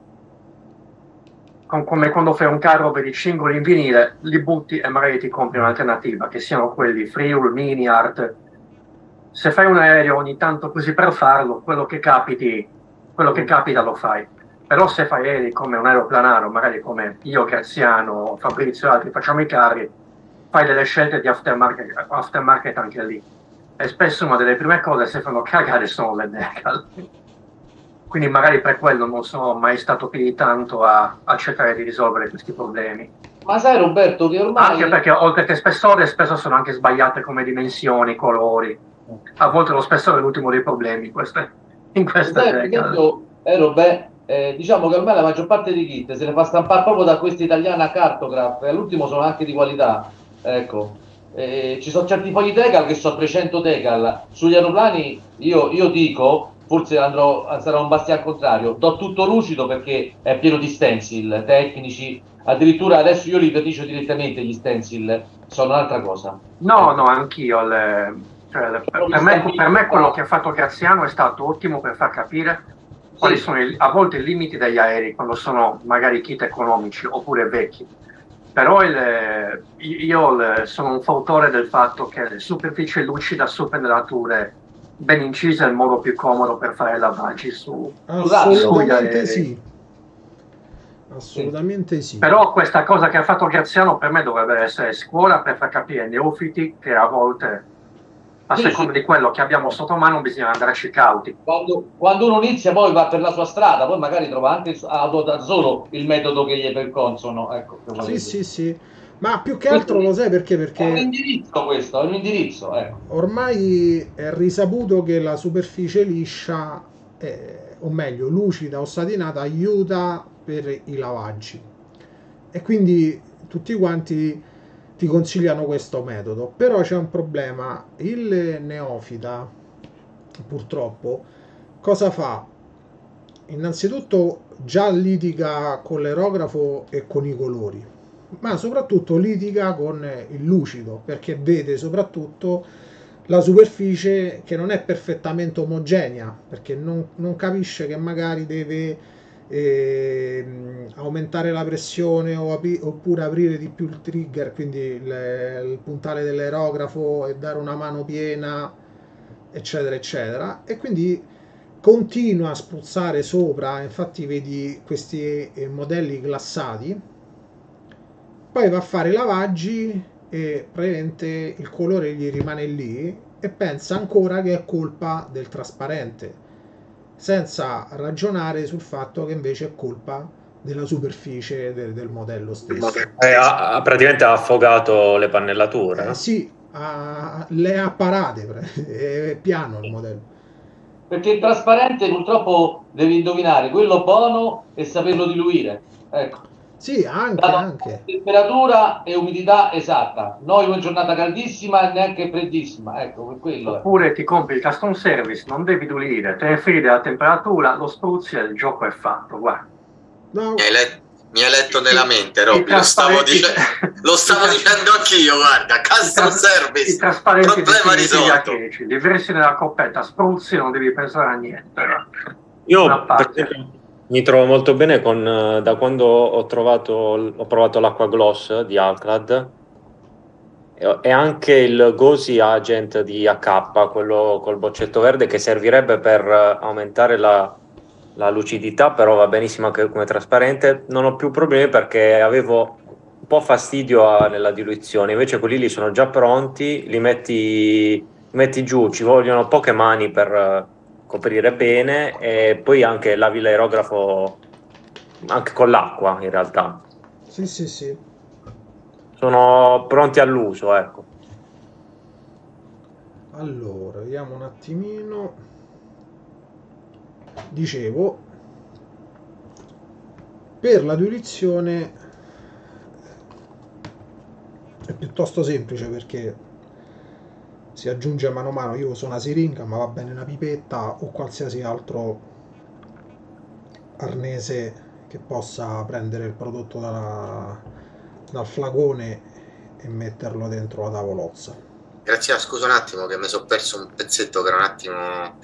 Come quando fai un carro per i singoli in vinile, li butti e magari ti compri un'alternativa, che siano quelli Friul, Mini Art. Se fai un aereo ogni tanto così per farlo, quello che capita lo fai. Però se fai aerei come un aeroplanaro, magari come io, Graziano, Fabrizio e altri facciamo i carri, fai delle scelte di aftermarket anche lì. E spesso una delle prime cose se fanno cagare sono le decal. Quindi magari per quello non sono mai stato più di tanto a cercare di risolvere questi problemi. Ma sai Roberto che ormai... Anche perché oltre che spessore spesso sono anche sbagliate come dimensioni, colori. A volte lo spessore è l'ultimo dei problemi in questa decal. Diciamo che ormai la maggior parte dei kit se ne fa stampare proprio da questa italiana Cartograph e all'ultimo sono anche di qualità. Ecco. Ci sono certi fogli decal che sono 300 decal. Sugli aeroplani io dico... Forse sarà un bastian contrario, do tutto lucido perché è pieno di stencil tecnici, addirittura adesso io li vernicio direttamente gli stencil, sono un'altra cosa. No, anch'io. Per me quello che ha fatto Graziano è stato ottimo per far capire quali sono a volte i limiti degli aerei quando sono magari kit economici oppure vecchi. però io sono un fautore del fatto che le superfici lucide a suppennature ben incise è il modo più comodo per fare lavaggi su. Assolutamente sì. Assolutamente sì. Però questa cosa che ha fatto Graziano per me dovrebbe essere scuola per far capire ai neofiti che a volte, a seconda di quello che abbiamo sotto mano, bisogna andarci cauti. Quando uno inizia poi va per la sua strada, poi magari trova anche da solo il metodo che gli è per consono. Ecco, sì. Ma più che altro lo sai perché? Perché è un indirizzo questo, è un indirizzo. Ecco. Ormai è risaputo che la superficie liscia, o meglio lucida o satinata, aiuta per i lavaggi, e quindi tutti quanti ti consigliano questo metodo. Però c'è un problema: il neofita purtroppo cosa fa? Innanzitutto già litiga con l'aerografo e con i colori, ma soprattutto litiga con il lucido, perché vede soprattutto la superficie che non è perfettamente omogenea, perché non capisce che magari deve aumentare la pressione oppure aprire di più il trigger, quindi il puntale dell'aerografo, e dare una mano piena, eccetera eccetera, e quindi continua a spruzzare sopra. Infatti vedi questi modelli glassati, poi va a fare i lavaggi e praticamente il colore gli rimane lì e pensa ancora che è colpa del trasparente, senza ragionare sul fatto che invece è colpa della superficie del modello stesso. Praticamente ha affogato le pannellature, no? Sì, le ha parate, è piano il modello. Perché il trasparente purtroppo devi indovinare quello buono e saperlo diluire. Ecco. Sì, anche. Temperatura e umidità esatta. Noi una giornata caldissima e neanche freddissima. Ecco, per quello. Oppure ti compri il custom service, non devi diluire, te ne fidi della temperatura, lo spruzzi e il gioco è fatto. Guarda. No. Mi hai letto nella mente, Robby, lo stavo dicendo anch'io, guarda, custom service, i trasparenti problema risolto. Diversi nella coppetta, spruzzi, non devi pensare a niente. Io mi trovo molto bene da quando ho provato l'Aqua Gloss di Alclad e anche il Gauzy Agent di AK, quello col boccetto verde, che servirebbe per aumentare la lucidità, però va benissimo anche come trasparente. Non ho più problemi perché avevo un po' fastidio nella diluizione, invece quelli lì sono già pronti, li metti giù, ci vogliono poche mani per coprire bene, e poi anche lavi l'aerografo anche con l'acqua, in realtà. Sì. Sono pronti all'uso, ecco. Allora, vediamo un attimino. Dicevo, per la diluizione è piuttosto semplice, perché si aggiunge mano a mano. Io uso una siringa, ma va bene una pipetta o qualsiasi altro arnese che possa prendere il prodotto dal flacone e metterlo dentro la tavolozza. Grazie, scusa un attimo che mi sono perso un pezzetto che era un attimo...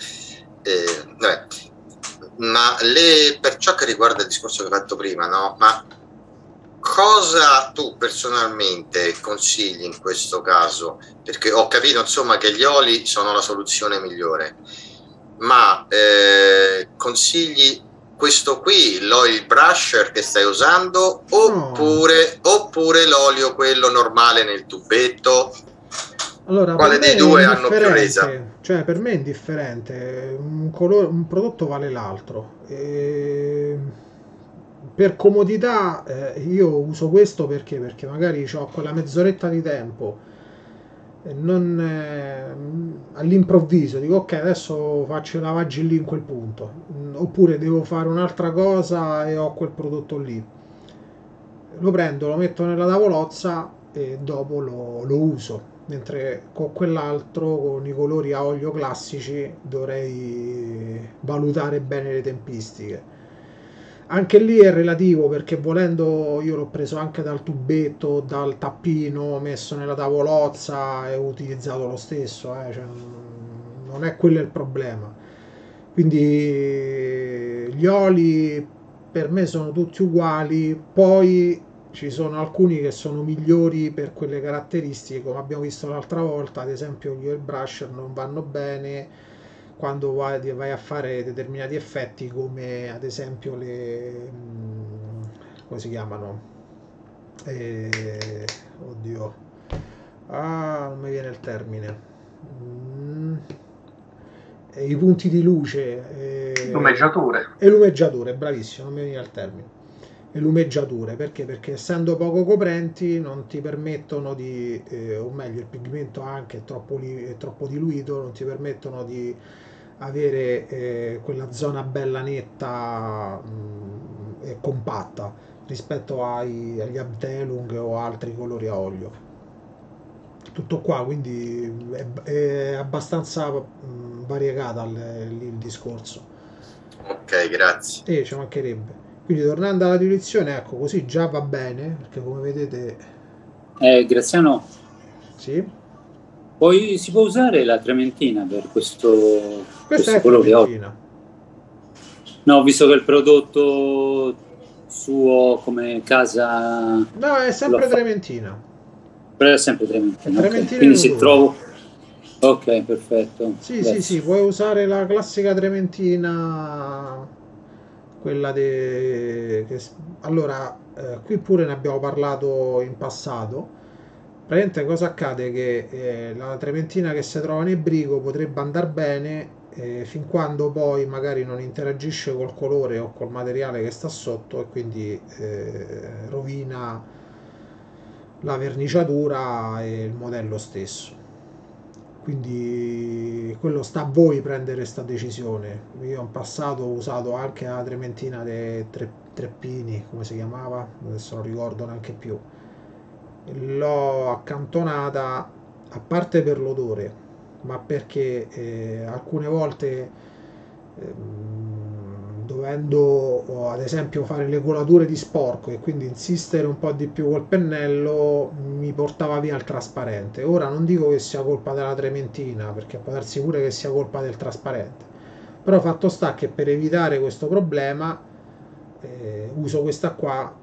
Ma per ciò che riguarda il discorso che hai fatto prima, no? Ma cosa tu personalmente consigli in questo caso? Perché ho capito insomma che gli oli sono la soluzione migliore, ma consigli questo qui, l'oil brusher che stai usando, oppure l'olio quello normale nel tubetto? Allora, quale dei due hanno più resa? Cioè, per me è indifferente, un prodotto vale l'altro. Per comodità io uso questo perché magari ho quella mezz'oretta di tempo, all'improvviso dico ok, adesso faccio i lavaggi lì in quel punto, oppure devo fare un'altra cosa e ho quel prodotto lì, lo prendo, lo metto nella tavolozza e dopo lo uso. Mentre con quell'altro, con i colori a olio classici, dovrei valutare bene le tempistiche. Anche lì è relativo, perché volendo io l'ho preso anche dal tubetto, dal tappino, messo nella tavolozza e utilizzato lo stesso, cioè, non è quello il problema. Quindi gli oli per me sono tutti uguali. Poi ci sono alcuni che sono migliori per quelle caratteristiche, come abbiamo visto l'altra volta. Ad esempio gli oil brusher non vanno bene quando vai a fare determinati effetti, come ad esempio come si chiamano? Oddio, non mi viene il termine. I punti di luce, lumeggiature. E lumeggiature, bravissimo, non mi veniva il termine. E lumeggiature, perché essendo poco coprenti non ti permettono di, o meglio il pigmento anche è troppo diluito, non ti permettono di avere quella zona bella netta e compatta rispetto agli Abtelung o altri colori a olio. Tutto qua, quindi è abbastanza variegata il discorso. Ok, grazie. Ci mancherebbe. Quindi tornando alla diluizione, ecco, così già va bene, perché come vedete... Graziano? Sì? Poi si può usare la trementina per questo è colore? No, visto che il prodotto suo come casa... No, è sempre trementina. Però è sempre trementina. Trementina, quindi se trovo... Ok, perfetto. Sì, puoi usare la classica trementina, quella allora, qui pure ne abbiamo parlato in passato. Praticamente cosa accade? Che la trementina che si trova nei brico potrebbe andare bene fin quando poi magari non interagisce col colore o col materiale che sta sotto, e quindi rovina la verniciatura e il modello stesso. Quindi quello sta a voi prendere questa decisione. Io in passato ho usato anche la trementina dei Treppini, come si chiamava, adesso non ricordo neanche più. L'ho accantonata, a parte per l'odore, ma perché alcune volte dovendo ad esempio fare le colature di sporco e quindi insistere un po' di più col pennello, mi portava via il trasparente. Ora non dico che sia colpa della trementina, perché può darsi pure che sia colpa del trasparente, però fatto sta che per evitare questo problema uso questa qua.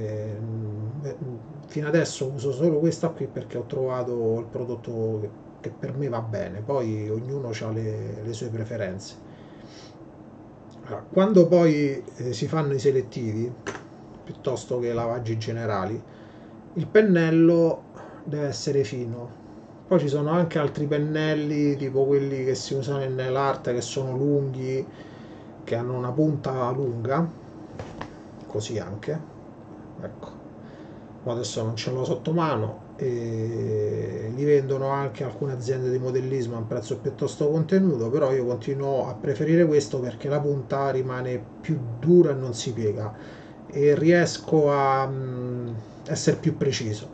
Fino adesso uso solo questa qui perché ho trovato il prodotto che per me va bene, poi ognuno ha le sue preferenze. Allora, quando poi si fanno i selettivi piuttosto che lavaggi generali, il pennello deve essere fino. Poi ci sono anche altri pennelli tipo quelli che si usano in nail art, che sono lunghi, che hanno una punta lunga, così anche, ecco, adesso non ce l'ho sotto mano, e li vendono anche alcune aziende di modellismo a un prezzo piuttosto contenuto, però io continuo a preferire questo perché la punta rimane più dura e non si piega e riesco a essere più preciso.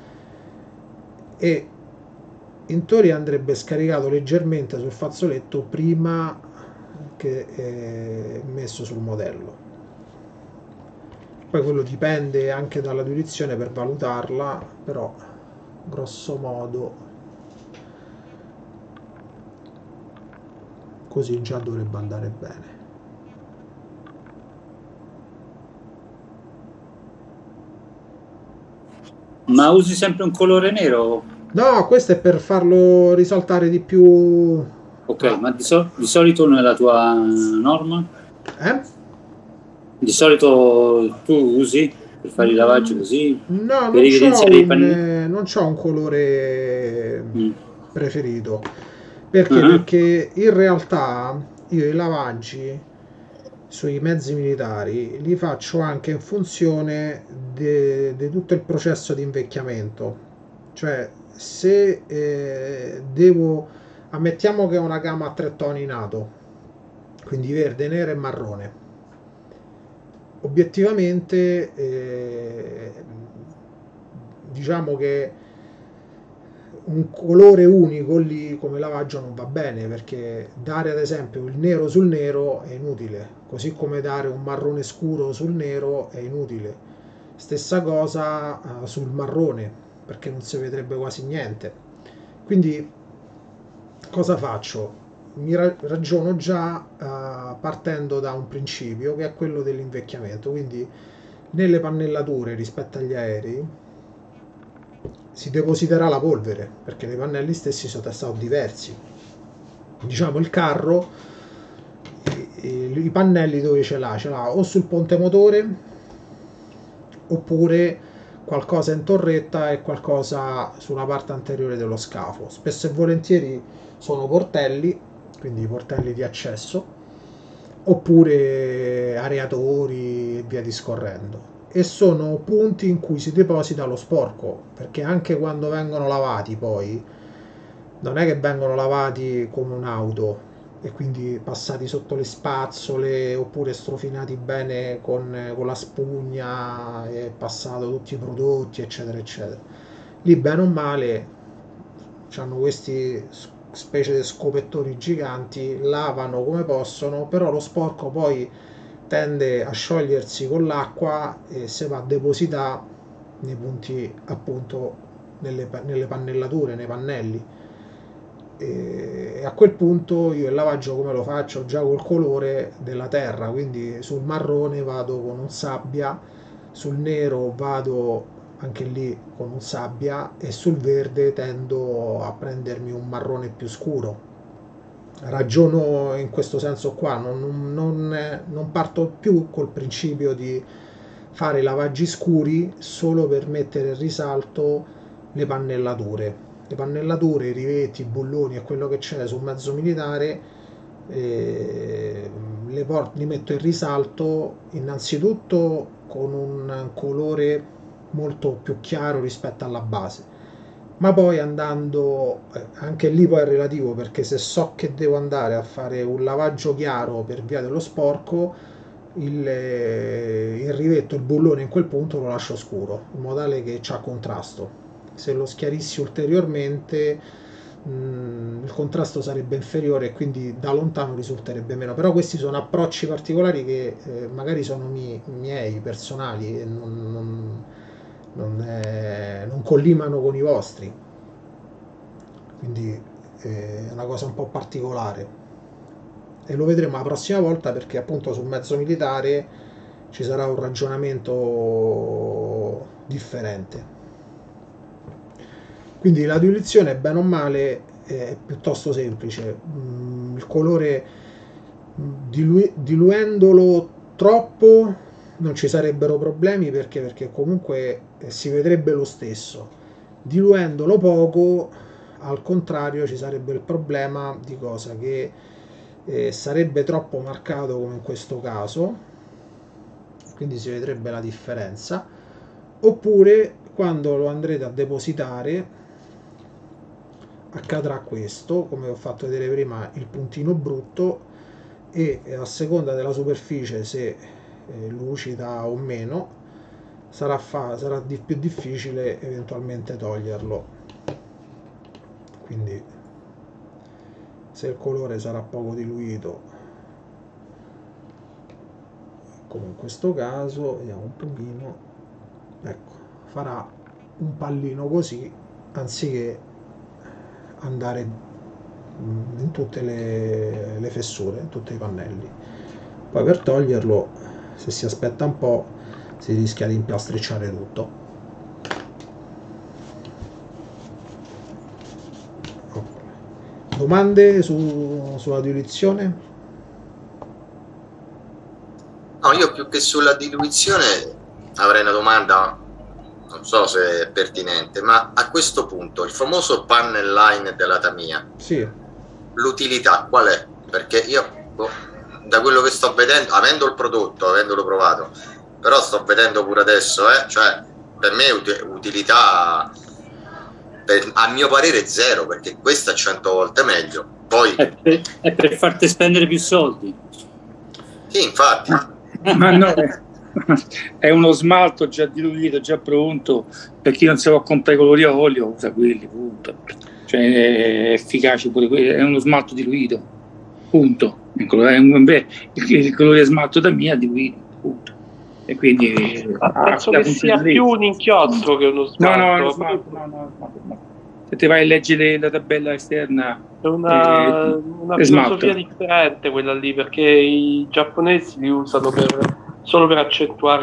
E in teoria andrebbe scaricato leggermente sul fazzoletto prima che è messo sul modello. Poi quello dipende anche dalla diluizione per valutarla, però grosso modo così già dovrebbe andare bene. Ma usi sempre un colore nero? No, questo è per farlo risaltare di più. Ok, ma di solito nella tua norma? Di solito tu usi per fare i lavaggi così? No, non c'ho un colore preferito. Perché? Perché in realtà io i lavaggi sui mezzi militari li faccio anche in funzione di tutto il processo di invecchiamento. Cioè, se ammettiamo che è una gamma a 3 toni nato, quindi verde, nero e marrone. Obiettivamente diciamo che un colore unico lì come lavaggio non va bene, perché dare ad esempio il nero sul nero è inutile, così come dare un marrone scuro sul nero è inutile, stessa cosa sul marrone, perché non si vedrebbe quasi niente. Quindi cosa faccio? Mi ragiono già partendo da un principio che è quello dell'invecchiamento, quindi nelle pannellature rispetto agli aerei si depositerà la polvere, perché nei pannelli stessi sono diversi. Diciamo il carro, i pannelli dove ce l'ha o sul ponte motore, oppure qualcosa in torretta e qualcosa sulla parte anteriore dello scafo. Spesso e volentieri sono portelli, quindi portelli di accesso, oppure areatori e via discorrendo, e sono punti in cui si deposita lo sporco, perché anche quando vengono lavati poi non è che vengono lavati come un'auto e quindi passati sotto le spazzole oppure strofinati bene con la spugna e passato tutti i prodotti eccetera eccetera. Lì bene o male hanno questi specie di scopettori giganti, lavano come possono, però lo sporco poi tende a sciogliersi con l'acqua e si va a depositare nei punti, appunto, nelle pannellature, nei pannelli, e a quel punto io il lavaggio come lo faccio? Già col colore della terra, quindi sul marrone vado con un sabbia, sul nero vado anche lì con un sabbia e sul verde tendo a prendermi un marrone più scuro. Ragiono in questo senso qua, non parto più col principio di fare lavaggi scuri solo per mettere in risalto le pannellature. Le pannellature, i rivetti, i bulloni e quello che c'è sul mezzo militare li metto in risalto innanzitutto con un colore molto più chiaro rispetto alla base, ma poi andando anche lì poi è relativo, perché se so che devo andare a fare un lavaggio chiaro per via dello sporco, il rivetto, il bullone in quel punto lo lascio scuro in modo tale che c'ha contrasto. Se lo schiarissi ulteriormente il contrasto sarebbe inferiore e quindi da lontano risulterebbe meno. Però questi sono approcci particolari che magari sono miei personali e non collimano con i vostri, quindi è una cosa un po' particolare e lo vedremo la prossima volta, perché appunto sul mezzo militare ci sarà un ragionamento differente. Quindi la diluizione bene o male è piuttosto semplice. Il colore diluendolo troppo non ci sarebbero problemi, perché comunque si vedrebbe lo stesso. Diluendolo poco, al contrario, ci sarebbe il problema di cosa? Che sarebbe troppo marcato come in questo caso, quindi si vedrebbe la differenza. Oppure quando lo andrete a depositare accadrà questo, come ho fatto vedere prima, il puntino brutto, e a seconda della superficie, se lucida o meno, sarà più difficile eventualmente toglierlo. Quindi se il colore sarà poco diluito, come in questo caso, vediamo un pochino, ecco, farà un pallino così anziché andare in tutte le fessure, in tutti i pannelli. Poi per toglierlo, se si aspetta un po', si rischia di impiastricciare tutto. Domande sulla diluizione? No, io più che sulla diluizione avrei una domanda, non so se è pertinente, ma a questo punto il famoso panel line della Tamiya, sì, l'utilità qual è? Perché io da quello che sto vedendo, avendo il prodotto, avendolo provato, però sto vedendo pure adesso, cioè per me utilità a mio parere zero, perché questa è 100 volte meglio. Poi è per farti spendere più soldi. Sì, infatti. Ma no, è uno smalto già diluito, già pronto, per chi non si può comprare i colori a olio usa quelli, punto. Cioè è efficace pure quello, è uno smalto diluito, punto. Il colore smalto da mia diluito, punto. E quindi penso che sia più un inchiostro che uno smalto. No. Se ti vai a leggere la tabella esterna, è una filosofia differente quella lì, perché i giapponesi li usano per solo per accentuare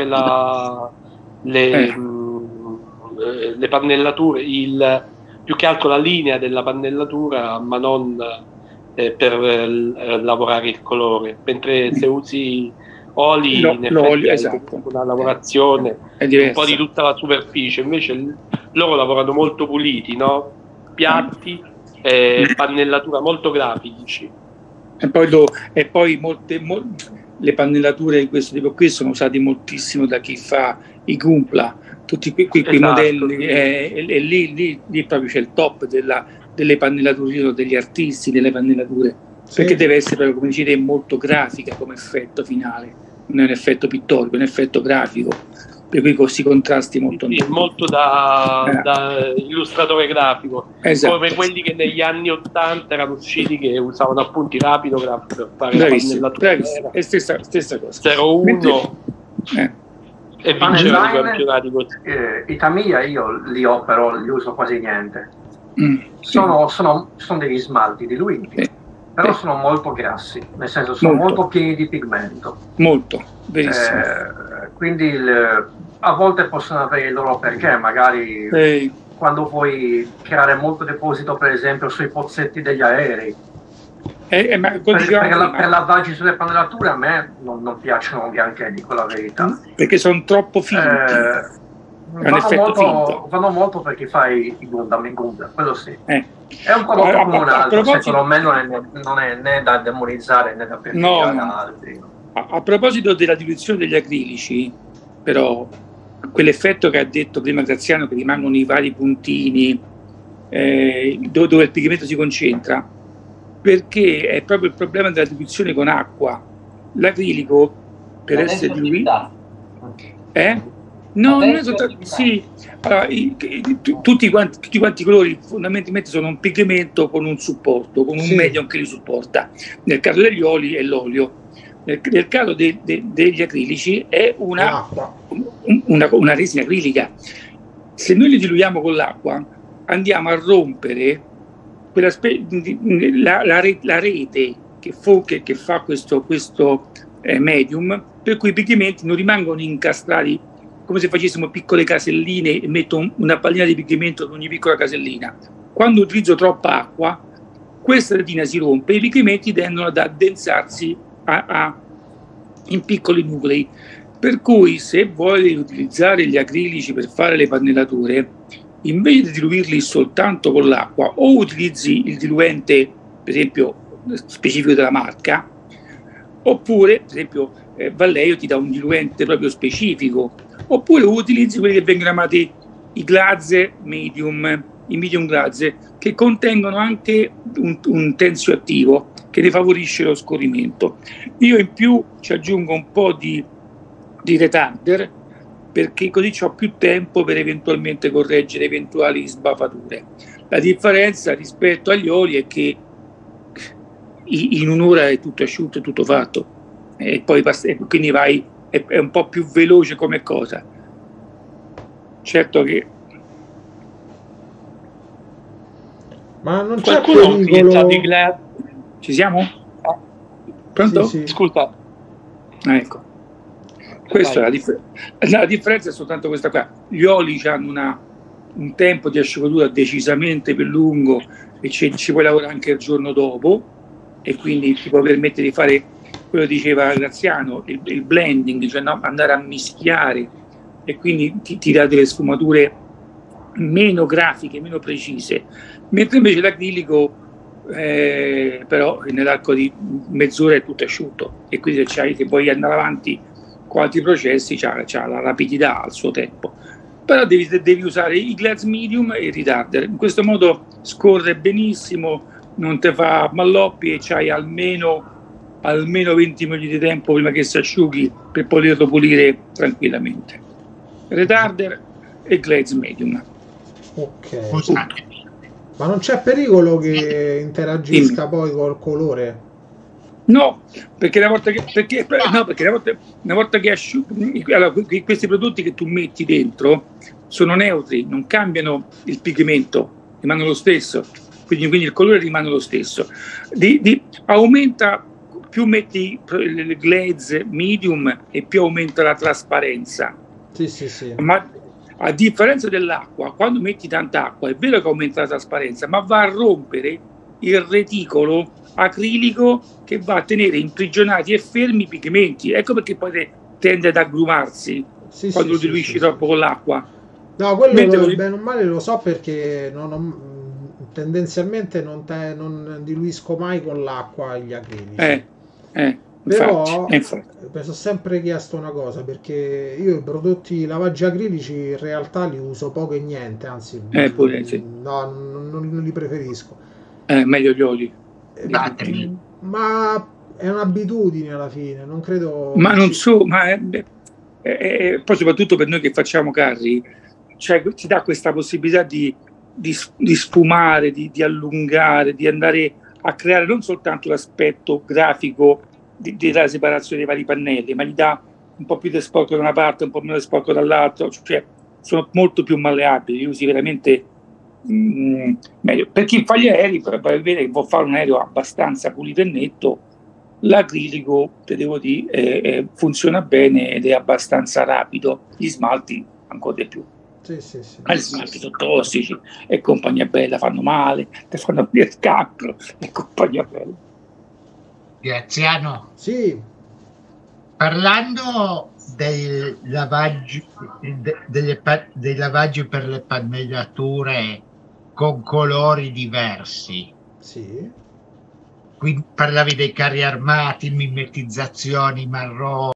le pannellature, più che altro la linea della pannellatura, ma non per lavorare il colore, mentre se usi oli in effetti esatto, una lavorazione un po' di tutta la superficie, invece loro lavorano molto puliti, no? Piatti e pannellatura molto grafici. E poi le pannellature di questo tipo qui sono usate moltissimo da chi fa i Ghoumpla, tutti quei esatto, modelli, e lì proprio c'è il top delle pannellature, degli artisti delle pannellature, sì, perché deve essere proprio, come dicete, molto grafica come effetto finale, non è un effetto pittorico, è un effetto grafico, per cui questi contrasti molto molto da illustratore grafico, esatto, come quelli che negli anni '80 erano usciti, che usavano appunti rapidograph per fare la pannellatura, è stessa cosa, 01 e vincevano i campionati così. I Tamiya io li ho, però li uso quasi niente. Sono degli smalti diluiti, però sono molto grassi, nel senso sono molto pieni di pigmento, molto, verissimo. Quindi a volte possono avere il loro perché, magari quando vuoi creare molto deposito, per esempio sui pozzetti degli aerei, per lavaggi sulle pannellature a me non piacciono granché, dico la verità, perché sono troppo finti. Vanno molto per chi fa i Gundam, quello sì. È un prodotto come un altro, secondo me non è né da demonizzare né da perseguire altri. A proposito della diluizione degli acrilici, però, quell'effetto che ha detto prima Graziano, che rimangono i vari puntini dove il pigmento si concentra, perché è proprio il problema della diluizione con acqua. L'acrilico, per essere diluito, no, non è soltanto, sì. Allora, tutti quanti i colori fondamentalmente sono un pigmento con un supporto, con un medium che li supporta. Nel caso degli oli è l'olio, nel caso degli acrilici è una resina acrilica. Se noi li diluiamo con l'acqua, andiamo a rompere la rete che fa questo medium, per cui i pigmenti non rimangono incastrati, come se facessimo piccole caselline e metto una pallina di pigmento ad ogni piccola casellina. Quando utilizzo troppa acqua, questa retina si rompe e i pigmenti tendono ad addensarsi in piccoli nuclei. Per cui, se vuoi utilizzare gli acrilici per fare le pannellature, invece di diluirli soltanto con l'acqua, o utilizzi il diluente, per esempio, specifico della marca, oppure, per esempio, Vallejo ti dà un diluente proprio specifico, oppure utilizzi quelli che vengono chiamati i glaze medium, i medium glaze, che contengono anche un tensioattivo che ne favorisce lo scorrimento. Io in più ci aggiungo un po' di retarder, perché così ho più tempo per eventualmente correggere eventuali sbavature. La differenza rispetto agli oli è che in un'ora è tutto asciutto, è tutto fatto, e poi quindi è un po' più veloce come cosa. Certo che ma non c'è pericolo. Ci siamo? Pronto? Sì. Scusa. Ecco. Questa la differenza è soltanto questa qua. Gli oli hanno un tempo di asciugatura decisamente più lungo e ci puoi lavorare anche il giorno dopo, e quindi ti può permettere di fare quello che diceva Graziano, il blending, cioè andare a mischiare, e quindi ti dà delle sfumature meno grafiche, meno precise, mentre invece l'acrilico però nell'arco di mezz'ora è tutto asciutto, e quindi se vuoi andare avanti con altri processi c'ha la rapidità al suo tempo. Però devi usare i glaze medium e il retarder, in questo modo scorre benissimo, non ti fa malloppi e c'hai almeno 20 minuti di tempo prima che si asciughi per poterlo pulire tranquillamente. Retarder e glaze medium. Ok. Ma non c'è pericolo che interagisca poi col colore? No, perché una volta che asciughi, allora, questi prodotti che tu metti dentro sono neutri, non cambiano il pigmento, rimangono lo stesso, quindi il colore rimane lo stesso. Aumenta più metti il glaze medium e più aumenta la trasparenza. Sì. Ma a differenza dell'acqua, quando metti tanta acqua è vero che aumenta la trasparenza, ma va a rompere il reticolo acrilico che va a tenere imprigionati e fermi i pigmenti. Ecco perché poi tende ad aggrumarsi quando lo diluisci troppo con l'acqua. No, quello bene o male lo so, perché tendenzialmente non diluisco mai con l'acqua gli acrilici. Però mi sono sempre chiesto una cosa, perché io i prodotti lavaggi acrilici in realtà li uso poco e niente, anzi no, non li preferisco. Meglio gli oli. Ma è un'abitudine alla fine, non credo. Ma non so, poi soprattutto per noi che facciamo carri, cioè ti dà questa possibilità di sfumare, di allungare, di andare a creare non soltanto l'aspetto grafico della separazione dei vari pannelli, ma gli dà un po' più di sporco da una parte, un po' meno di sporco dall'altra, cioè sono molto più malleabili, li usi veramente meglio. Per chi fa gli aerei, per vedere che può fare un aereo abbastanza pulito e netto, l'acrilico, te devo dire, funziona bene ed è abbastanza rapido. Gli smalti ancora di più. Sì. Gli smalti sono tossici e compagnia bella, fanno male, ti fanno venire il cancro e compagnia bella. Graziano. Sì. Parlando dei lavaggi per le pannellature con colori diversi. Sì. Qui parlavi dei carri armati, mimetizzazioni marroni.